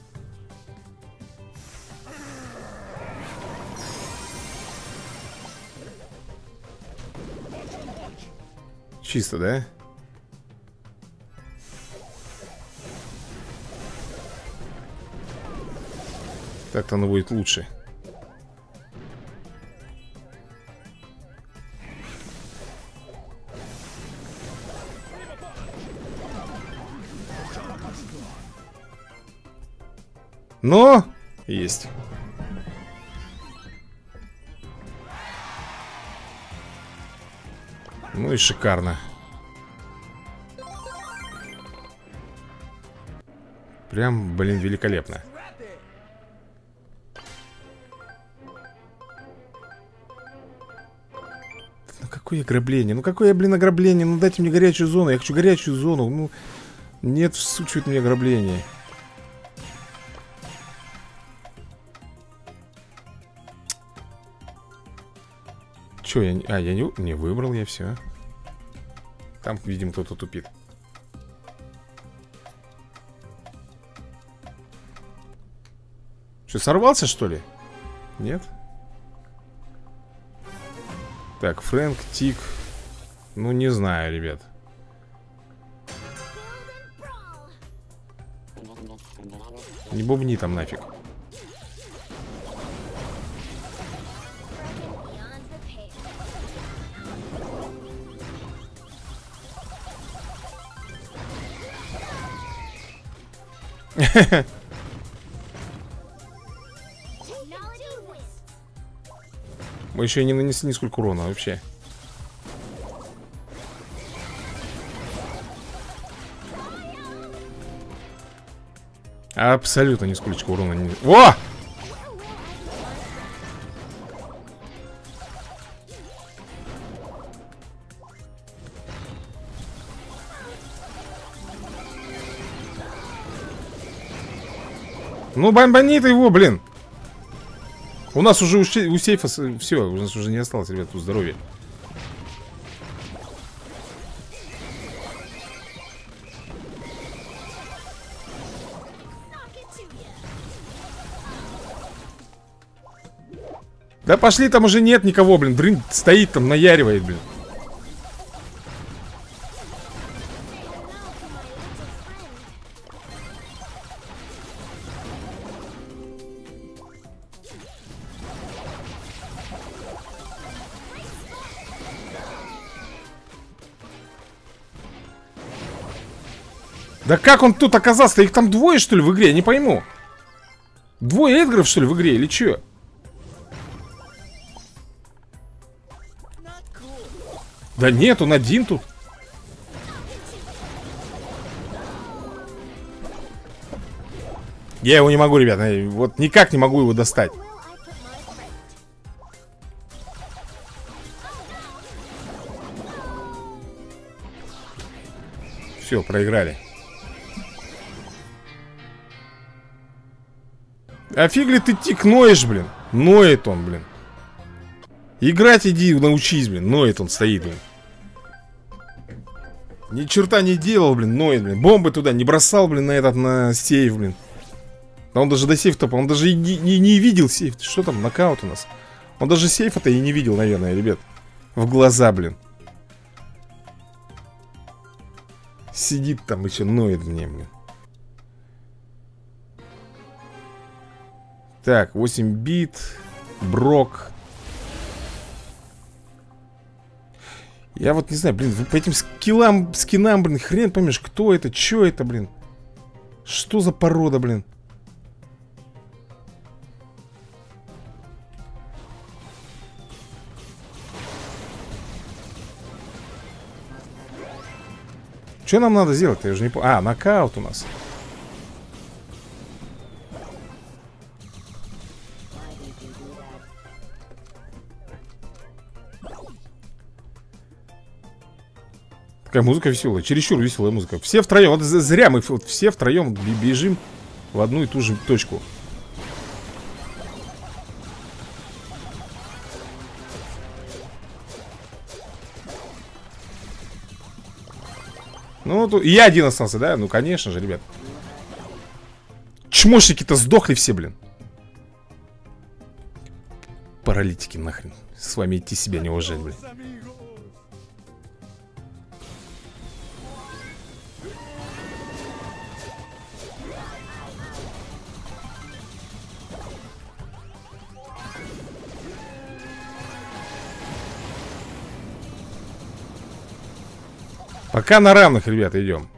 Чисто, да? Так-то оно будет лучше. Но есть. Ну и шикарно. Прям, блин, великолепно. Ну какое ограбление? Ну какое, блин, ограбление? Ну дайте мне горячую зону. Я хочу горячую зону. Ну нет, всучивает мне ограбление. Че, я... А, я не... Не выбрал я все. Там, видимо, кто-то тупит. Что, сорвался, что ли? Нет? Так, Фрэнк, Тик. Ну, не знаю, ребят. Не бубни там нафиг. Мы еще и не нанесли нисколько урона вообще. Абсолютно нисколько урона не... О! Ну, бомбанит его, блин. У нас уже у, у сейфа все, у нас уже не осталось, ребят, тут здоровья. Да пошли, там уже нет никого, блин. Дрын стоит там, наяривает, блин. Да как он тут оказался? Их там двое, что ли, в игре? Я не пойму. Двое Эдгаров, что ли, в игре? Или чё? Да нет, он один тут. Я его не могу, ребята. Вот никак не могу его достать. Все, проиграли. А фиг ли ты тик ноешь, блин? Ноет он, блин. Играть иди, научись, блин. Ноет он, стоит, блин. Ни черта не делал, блин, ноет, блин. Бомбы туда не бросал, блин, на этот, на сейф, блин. Да он даже до сейфа, он даже и не, не, не видел сейф. Что там, нокаут у нас? Он даже сейфа-то и не видел, наверное, ребят. В глаза, блин. Сидит там еще, ноет мне, блин. Так, восемь бит. Брок. Я вот не знаю, блин, по этим скиллам, скинам, блин, хрен поймешь, кто это, что это, блин. Что за порода, блин. Что нам надо сделать? Я уже не помню. А, нокаут у нас. Такая музыка веселая, чересчур веселая музыка. Все втроем, вот зря мы вот все втроем бежим в одну и ту же точку. Ну, тут... я один остался, да? Ну, конечно же, ребят. Чмошники-то сдохли все, блин. Паралитики нахрен. С вами идти себя не уважать, блин. Пока на равных, ребята, идем.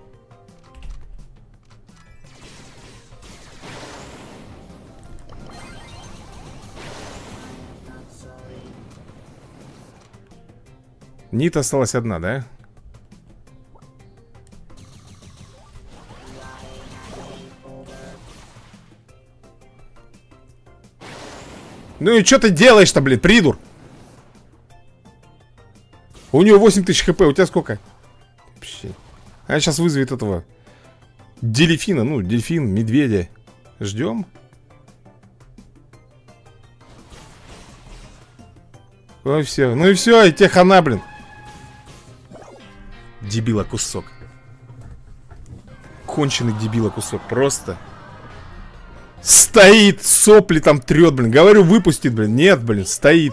Нит осталась одна, да? Ну и что ты делаешь-то, блин, придур? У него восемь тысяч хп, у тебя сколько? Вообще. А сейчас вызовет этого дельфина, ну, дельфин, медведя. Ждем. Ой, все. Ну и все, и тех хана, блин. Дебила кусок. Конченый дебила кусок. Просто стоит, сопли там трет, блин. Говорю, выпустит, блин. Нет, блин, стоит.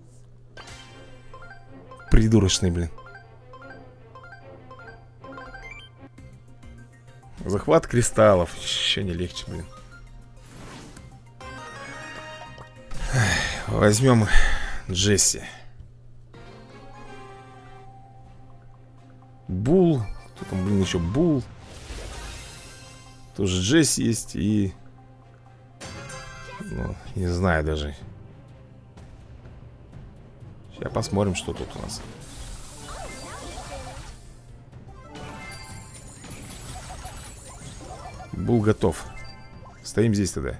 Придурочный, блин. Захват кристаллов. Еще не легче, блин. Возьмем Джесси. Бул. Кто там, блин, еще Бул. Тоже Джесси есть и... Ну, не знаю даже. Сейчас посмотрим, что тут у нас. Бул готов. Стоим здесь тогда.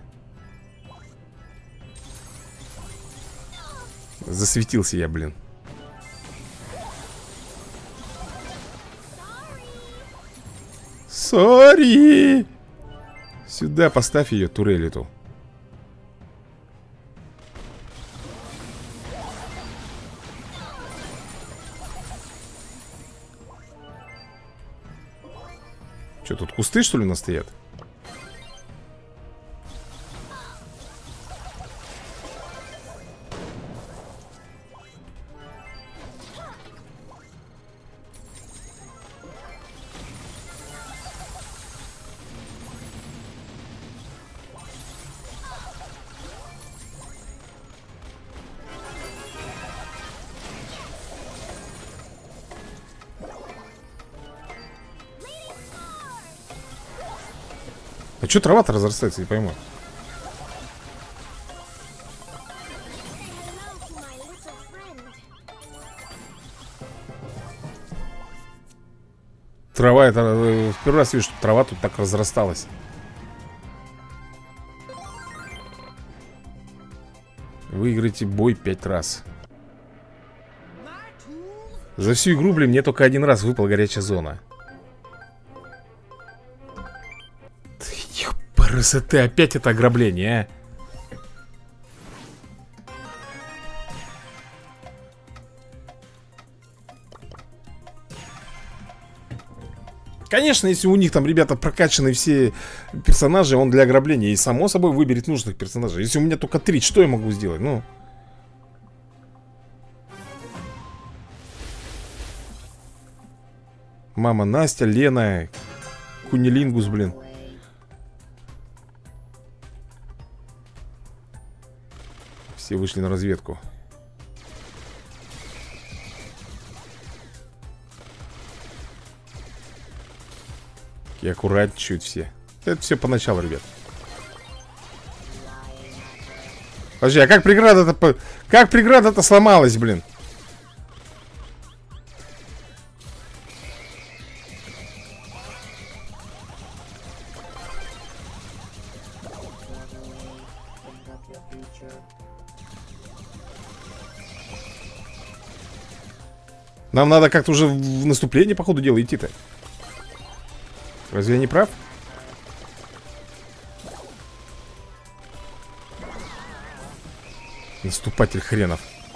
Засветился я, блин. Сори. Сюда поставь ее, турель эту. Что, тут кусты, что ли, у нас стоят? А что трава-то разрастается, не пойму. Трава, это в первый раз вижу, что трава тут так разрасталась. Выиграйте бой пять раз. За всю игру, блин, мне только один раз выпала горячая зона. Ёпарасоты, опять это ограбление, а. Конечно, если у них там, ребята, прокачаны все персонажи, он для ограбления. И само собой выберет нужных персонажей. Если у меня только три, что я могу сделать? Ну... Мама Настя, Лена, Кунилингус, блин. Все вышли на разведку. И аккуратничают все. Это все поначалу, ребят. Подожди, а как преграда-то... Как преграда-то сломалась, блин? Нам надо как-то уже в наступление, по ходу дела, идти-то. Разве я не прав? Наступатель хренов.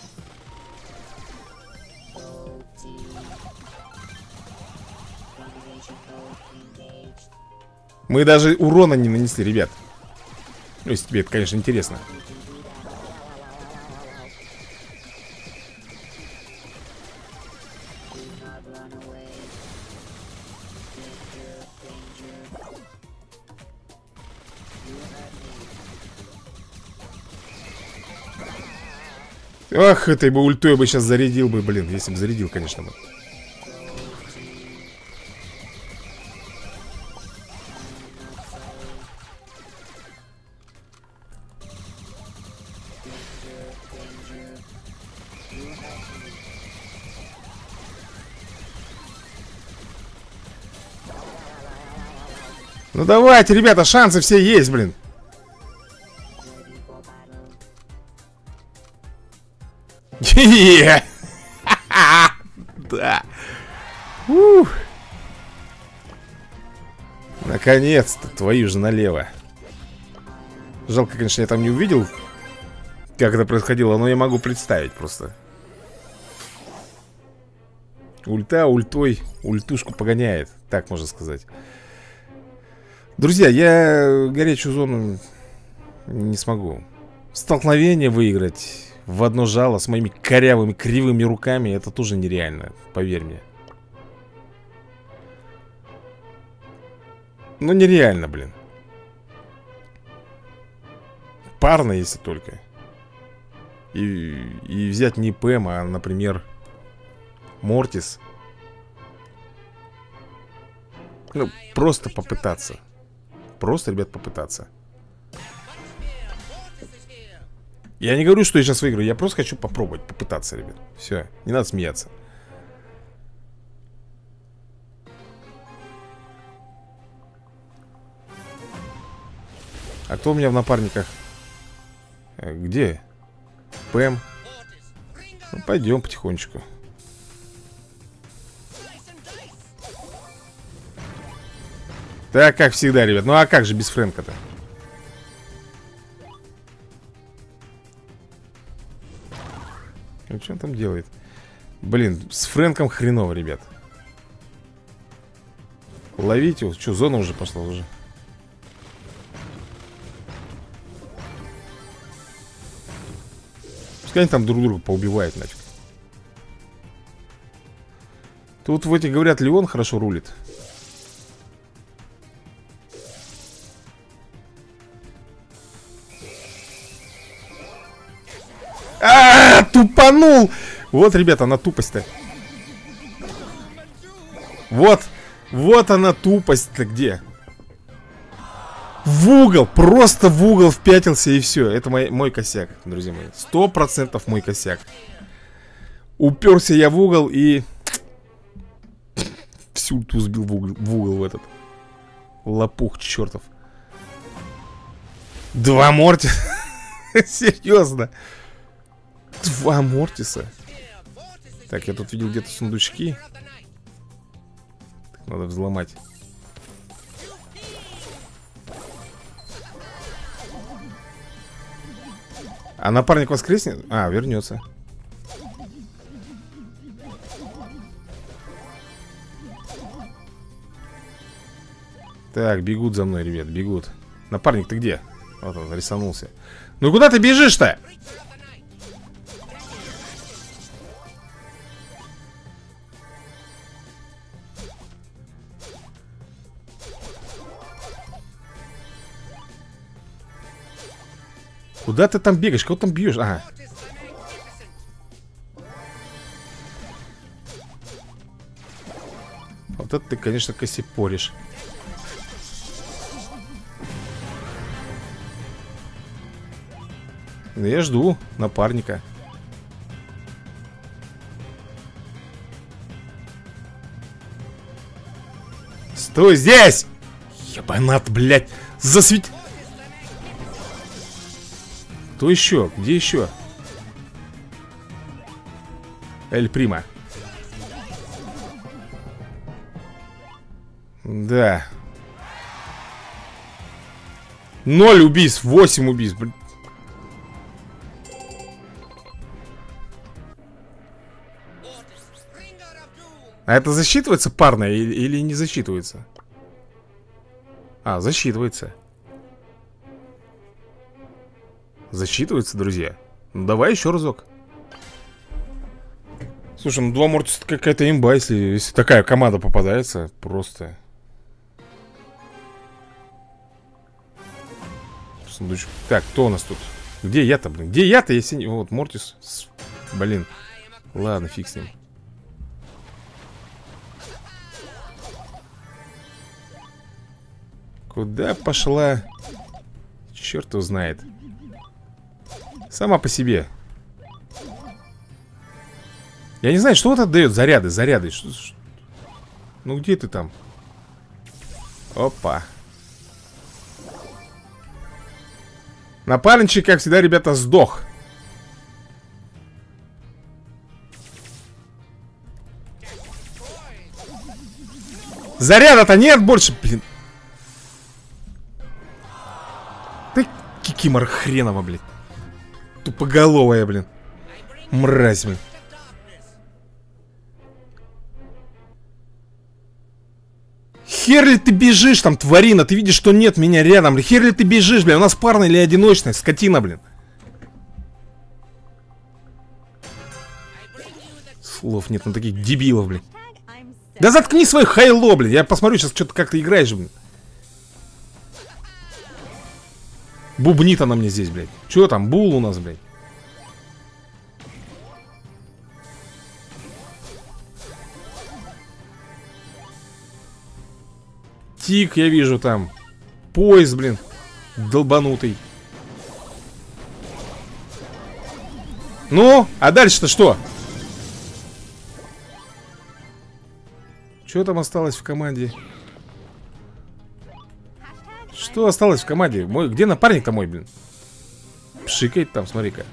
Мы даже урона не нанесли, ребят. Ну, если тебе это, конечно, интересно. Ах, этой бы ультой я бы сейчас зарядил бы, блин. Если бы зарядил, конечно бы. Ну давайте, ребята, шансы все есть, блин. Да. Наконец-то, твою же налево. Жалко, конечно, я там не увидел, как это происходило, но я могу представить просто. Ульта ультой ультушку погоняет, так можно сказать. Друзья, я горячую зону не смогу. Столкновение выиграть в одно жало с моими корявыми, кривыми руками, это тоже нереально, поверь мне. Ну нереально, блин. Парно, если только. И, и взять не Пэм, а, например, Мортис. Ну, просто попытаться. Просто, ребят, попытаться. Я не говорю, что я сейчас выиграю. Я просто хочу попробовать, попытаться, ребят. Все, не надо смеяться. А кто у меня в напарниках? Где? Пэм. Ну, пойдем потихонечку. Так, как всегда, ребят. Ну а как же без Фрэнка-то? Что он там делает? Блин, с Фрэнком хреново, ребят. Ловите его. Что, зона уже пошла уже? Пускай они там друг друга поубивают нафиг. Тут в этих, говорят, Леон хорошо рулит. А, тупанул! Вот, ребята, она тупость-то. Вот, вот она тупость-то где. В угол, просто в угол впятился и все. Это мой, мой косяк, друзья мои. Сто процентов мой косяк. Уперся я в угол и всю ту сбил в угол, в угол в этот. Лопух чертов. Два Мортиса. Серьезно. Два Мортиса. Так, я тут видел где-то сундучки. Надо взломать. А напарник воскреснет? А, вернется. Так, бегут за мной, ребят, бегут. Напарник, ты где? Вот он, рисанулся. Ну куда ты бежишь-то? Куда ты там бегаешь? Кого там бьешь? Ага. Вот это ты, конечно, косипоришь. Ну, я жду напарника. Стой здесь! Ебанат, блядь! Засвети! Кто еще? Где еще? Эль Прима. Да. Ноль убийств, восемь убийств. А это засчитывается парное или, или не засчитывается? А, засчитывается. Засчитывается, друзья. Ну давай еще разок. Слушай, ну два Мортиса это какая-то имба, если, если такая команда попадается. Просто. Сундучок. Так, кто у нас тут? Где я-то, блин? Где я-то, если не... Вот, Мортис. Блин. Ладно, фиг с ним. Куда пошла? Черт его знает. Сама по себе. Я не знаю, что вот это дает. Заряды, заряды. Что, что? Ну где ты там? Опа. Напарничек, как всегда, ребята, сдох. Заряда-то нет больше, блин. Ты кикимор хренова, блин. Тупоголовая, блин. Мразь, блин. Хер ли ты бежишь там, тварина? Ты видишь, что нет меня рядом. Хер ли ты бежишь, блин? У нас парная или одиночная? Скотина, блин. Слов нет на таких дебилов, блин. Да заткни свое хайло, блин. Я посмотрю сейчас, что-то как ты играешь, блин. Бубнит она мне здесь, блядь. Че там, бул у нас, блядь? Тик, я вижу там. Поезд, блин. Долбанутый. Ну, а дальше-то что? Что там осталось в команде? Что осталось в команде? Мой, где напарник-то мой, блин? Пшикает там, смотри-ка.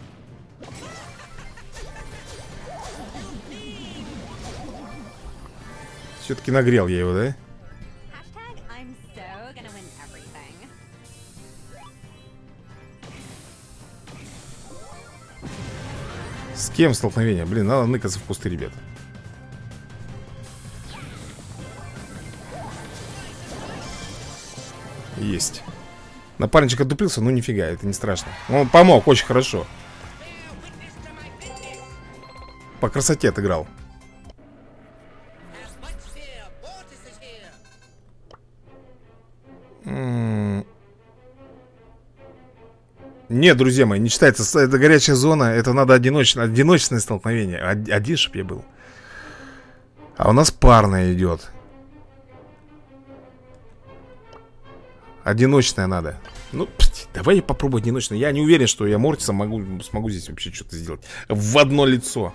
Все-таки нагрел я его, да? С кем столкновение? Блин, надо ныкаться в кусты, ребят. Есть. Напарничек отдуплился, ну нифига, это не страшно. Он помог, очень хорошо. По красоте отыграл. М-м- Нет, друзья мои, не считается. Это горячая зона. Это надо одиночное, одиночное столкновение. Один чтоб я был. А у нас парное идет. Одиночная надо. Ну, пф, давай я попробую одиночную. Я не уверен, что я Мортисом могу, смогу здесь вообще что-то сделать. В одно лицо.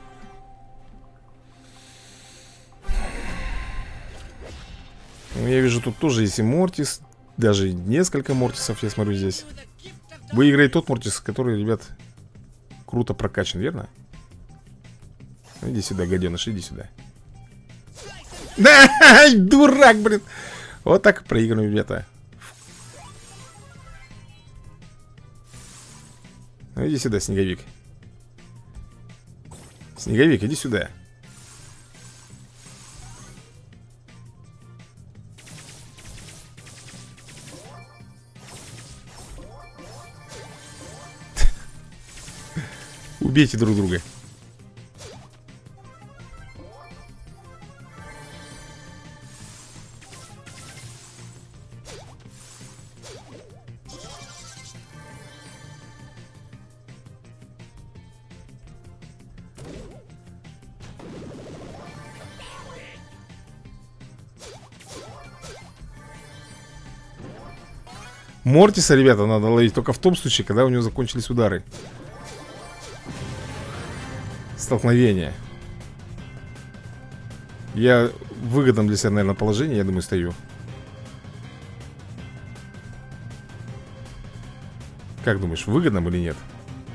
Ну, я вижу, тут тоже есть и Мортис. Даже несколько Мортисов, я смотрю, здесь. Выиграет тот Мортис, который, ребят, круто прокачан, верно? Ну, иди сюда, гаденыш, иди сюда. Ай, дурак, блин. Вот так проиграем, ребята. Ну, иди сюда, Снеговик. Снеговик, иди сюда. Убейте друг друга. Мортиса, ребята, надо ловить только в том случае, когда у него закончились удары. Столкновение. Я в выгодном для себя, наверное, положении, я думаю, стою. Как думаешь, в выгодном или нет?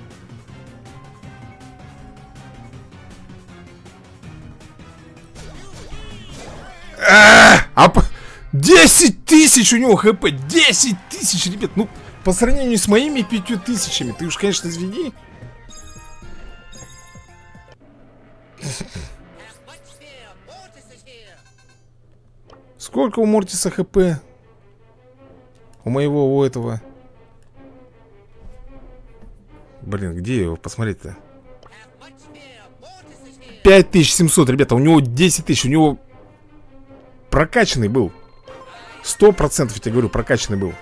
А, десять тысяч у него хп! десять тысяч, ребят! Ну, по сравнению с моими пятью тысячами, ты уж, конечно, извини. Сколько у Мортиса хп? У моего, у этого. Блин, где его посмотреть-то? пять тысяч семьсот, ребята, у него десять тысяч. У него прокачанный был. Сто процентов, я тебе говорю, прокачанный был.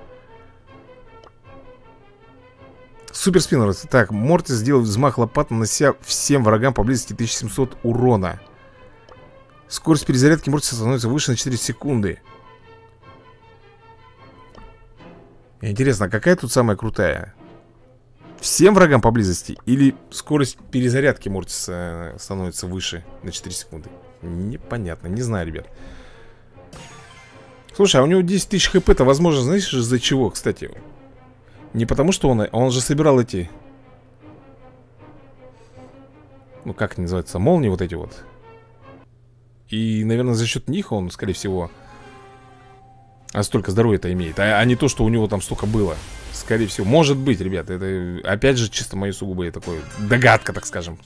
Супер спиннер. Так, Мортис сделал взмах лопат, нанося всем врагам поблизости тысяча семьсот урона. Скорость перезарядки Мортиса становится выше на четыре секунды. Интересно, а какая тут самая крутая? Всем врагам поблизости? Или скорость перезарядки Мортиса становится выше на четыре секунды? Непонятно, не знаю, ребят. Слушай, а у него десять тысяч хп-то, возможно, знаешь, из-за чего, кстати? Не потому, что он... Он же собирал эти... Ну, как они называются? Молнии вот эти вот. И, наверное, за счет них он, скорее всего... А столько здоровья-то имеет. А, а не то, что у него там столько было. Скорее всего. Может быть, ребята. Это, опять же, чисто мое сугубое такое... Догадка, так скажем.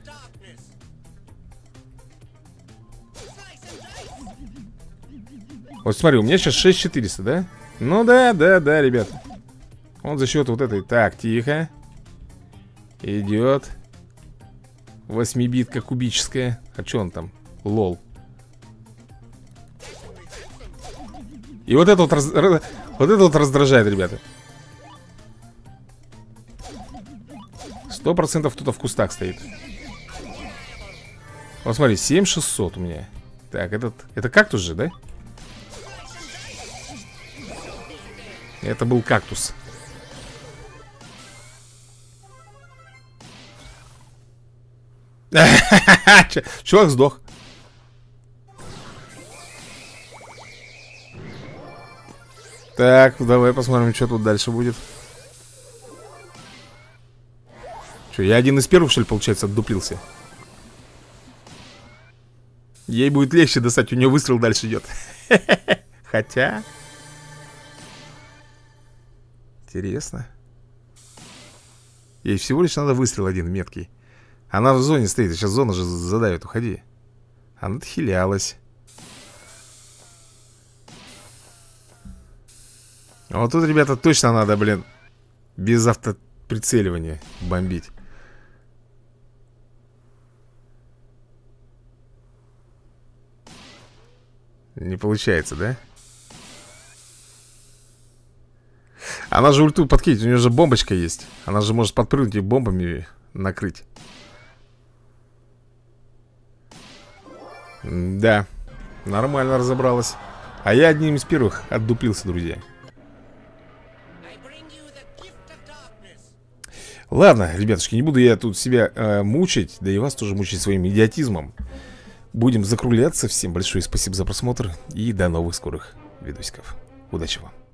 Вот смотри, у меня сейчас шесть тысяч четыреста, да? Ну да, да, да, ребят. Он за счет вот этой. Так, тихо. Идет. Восьмибитка кубическая. А что он там? Лол. И вот это вот, раз... вот это вот раздражает, ребята. Сто процентов кто-то в кустах стоит. Вот смотри, семь тысяч шестьсот у меня. Так, этот... Это кактус же, да? Это был кактус. Чувак сдох. Так, давай посмотрим, что тут дальше будет. Что, я один из первых, что ли, получается, отдуплился? Ей будет легче достать, у нее выстрел дальше идет. Хотя... Интересно. Ей всего лишь надо выстрел один меткий. Она в зоне стоит, сейчас зона же задавит, уходи. Она отхилялась. А вот тут, ребята, точно надо, блин, без автоприцеливания бомбить. Не получается, да? Она же ульту подкинет, у нее же бомбочка есть. Она же может подпрыгнуть и бомбами накрыть. Да, нормально разобралась. А я одним из первых отдуплился, друзья. Ладно, ребятушки, не буду я тут себя э, мучить. Да и вас тоже мучить своим идиотизмом. Будем закругляться. Всем большое спасибо за просмотр. И до новых скорых видосиков. Удачи вам.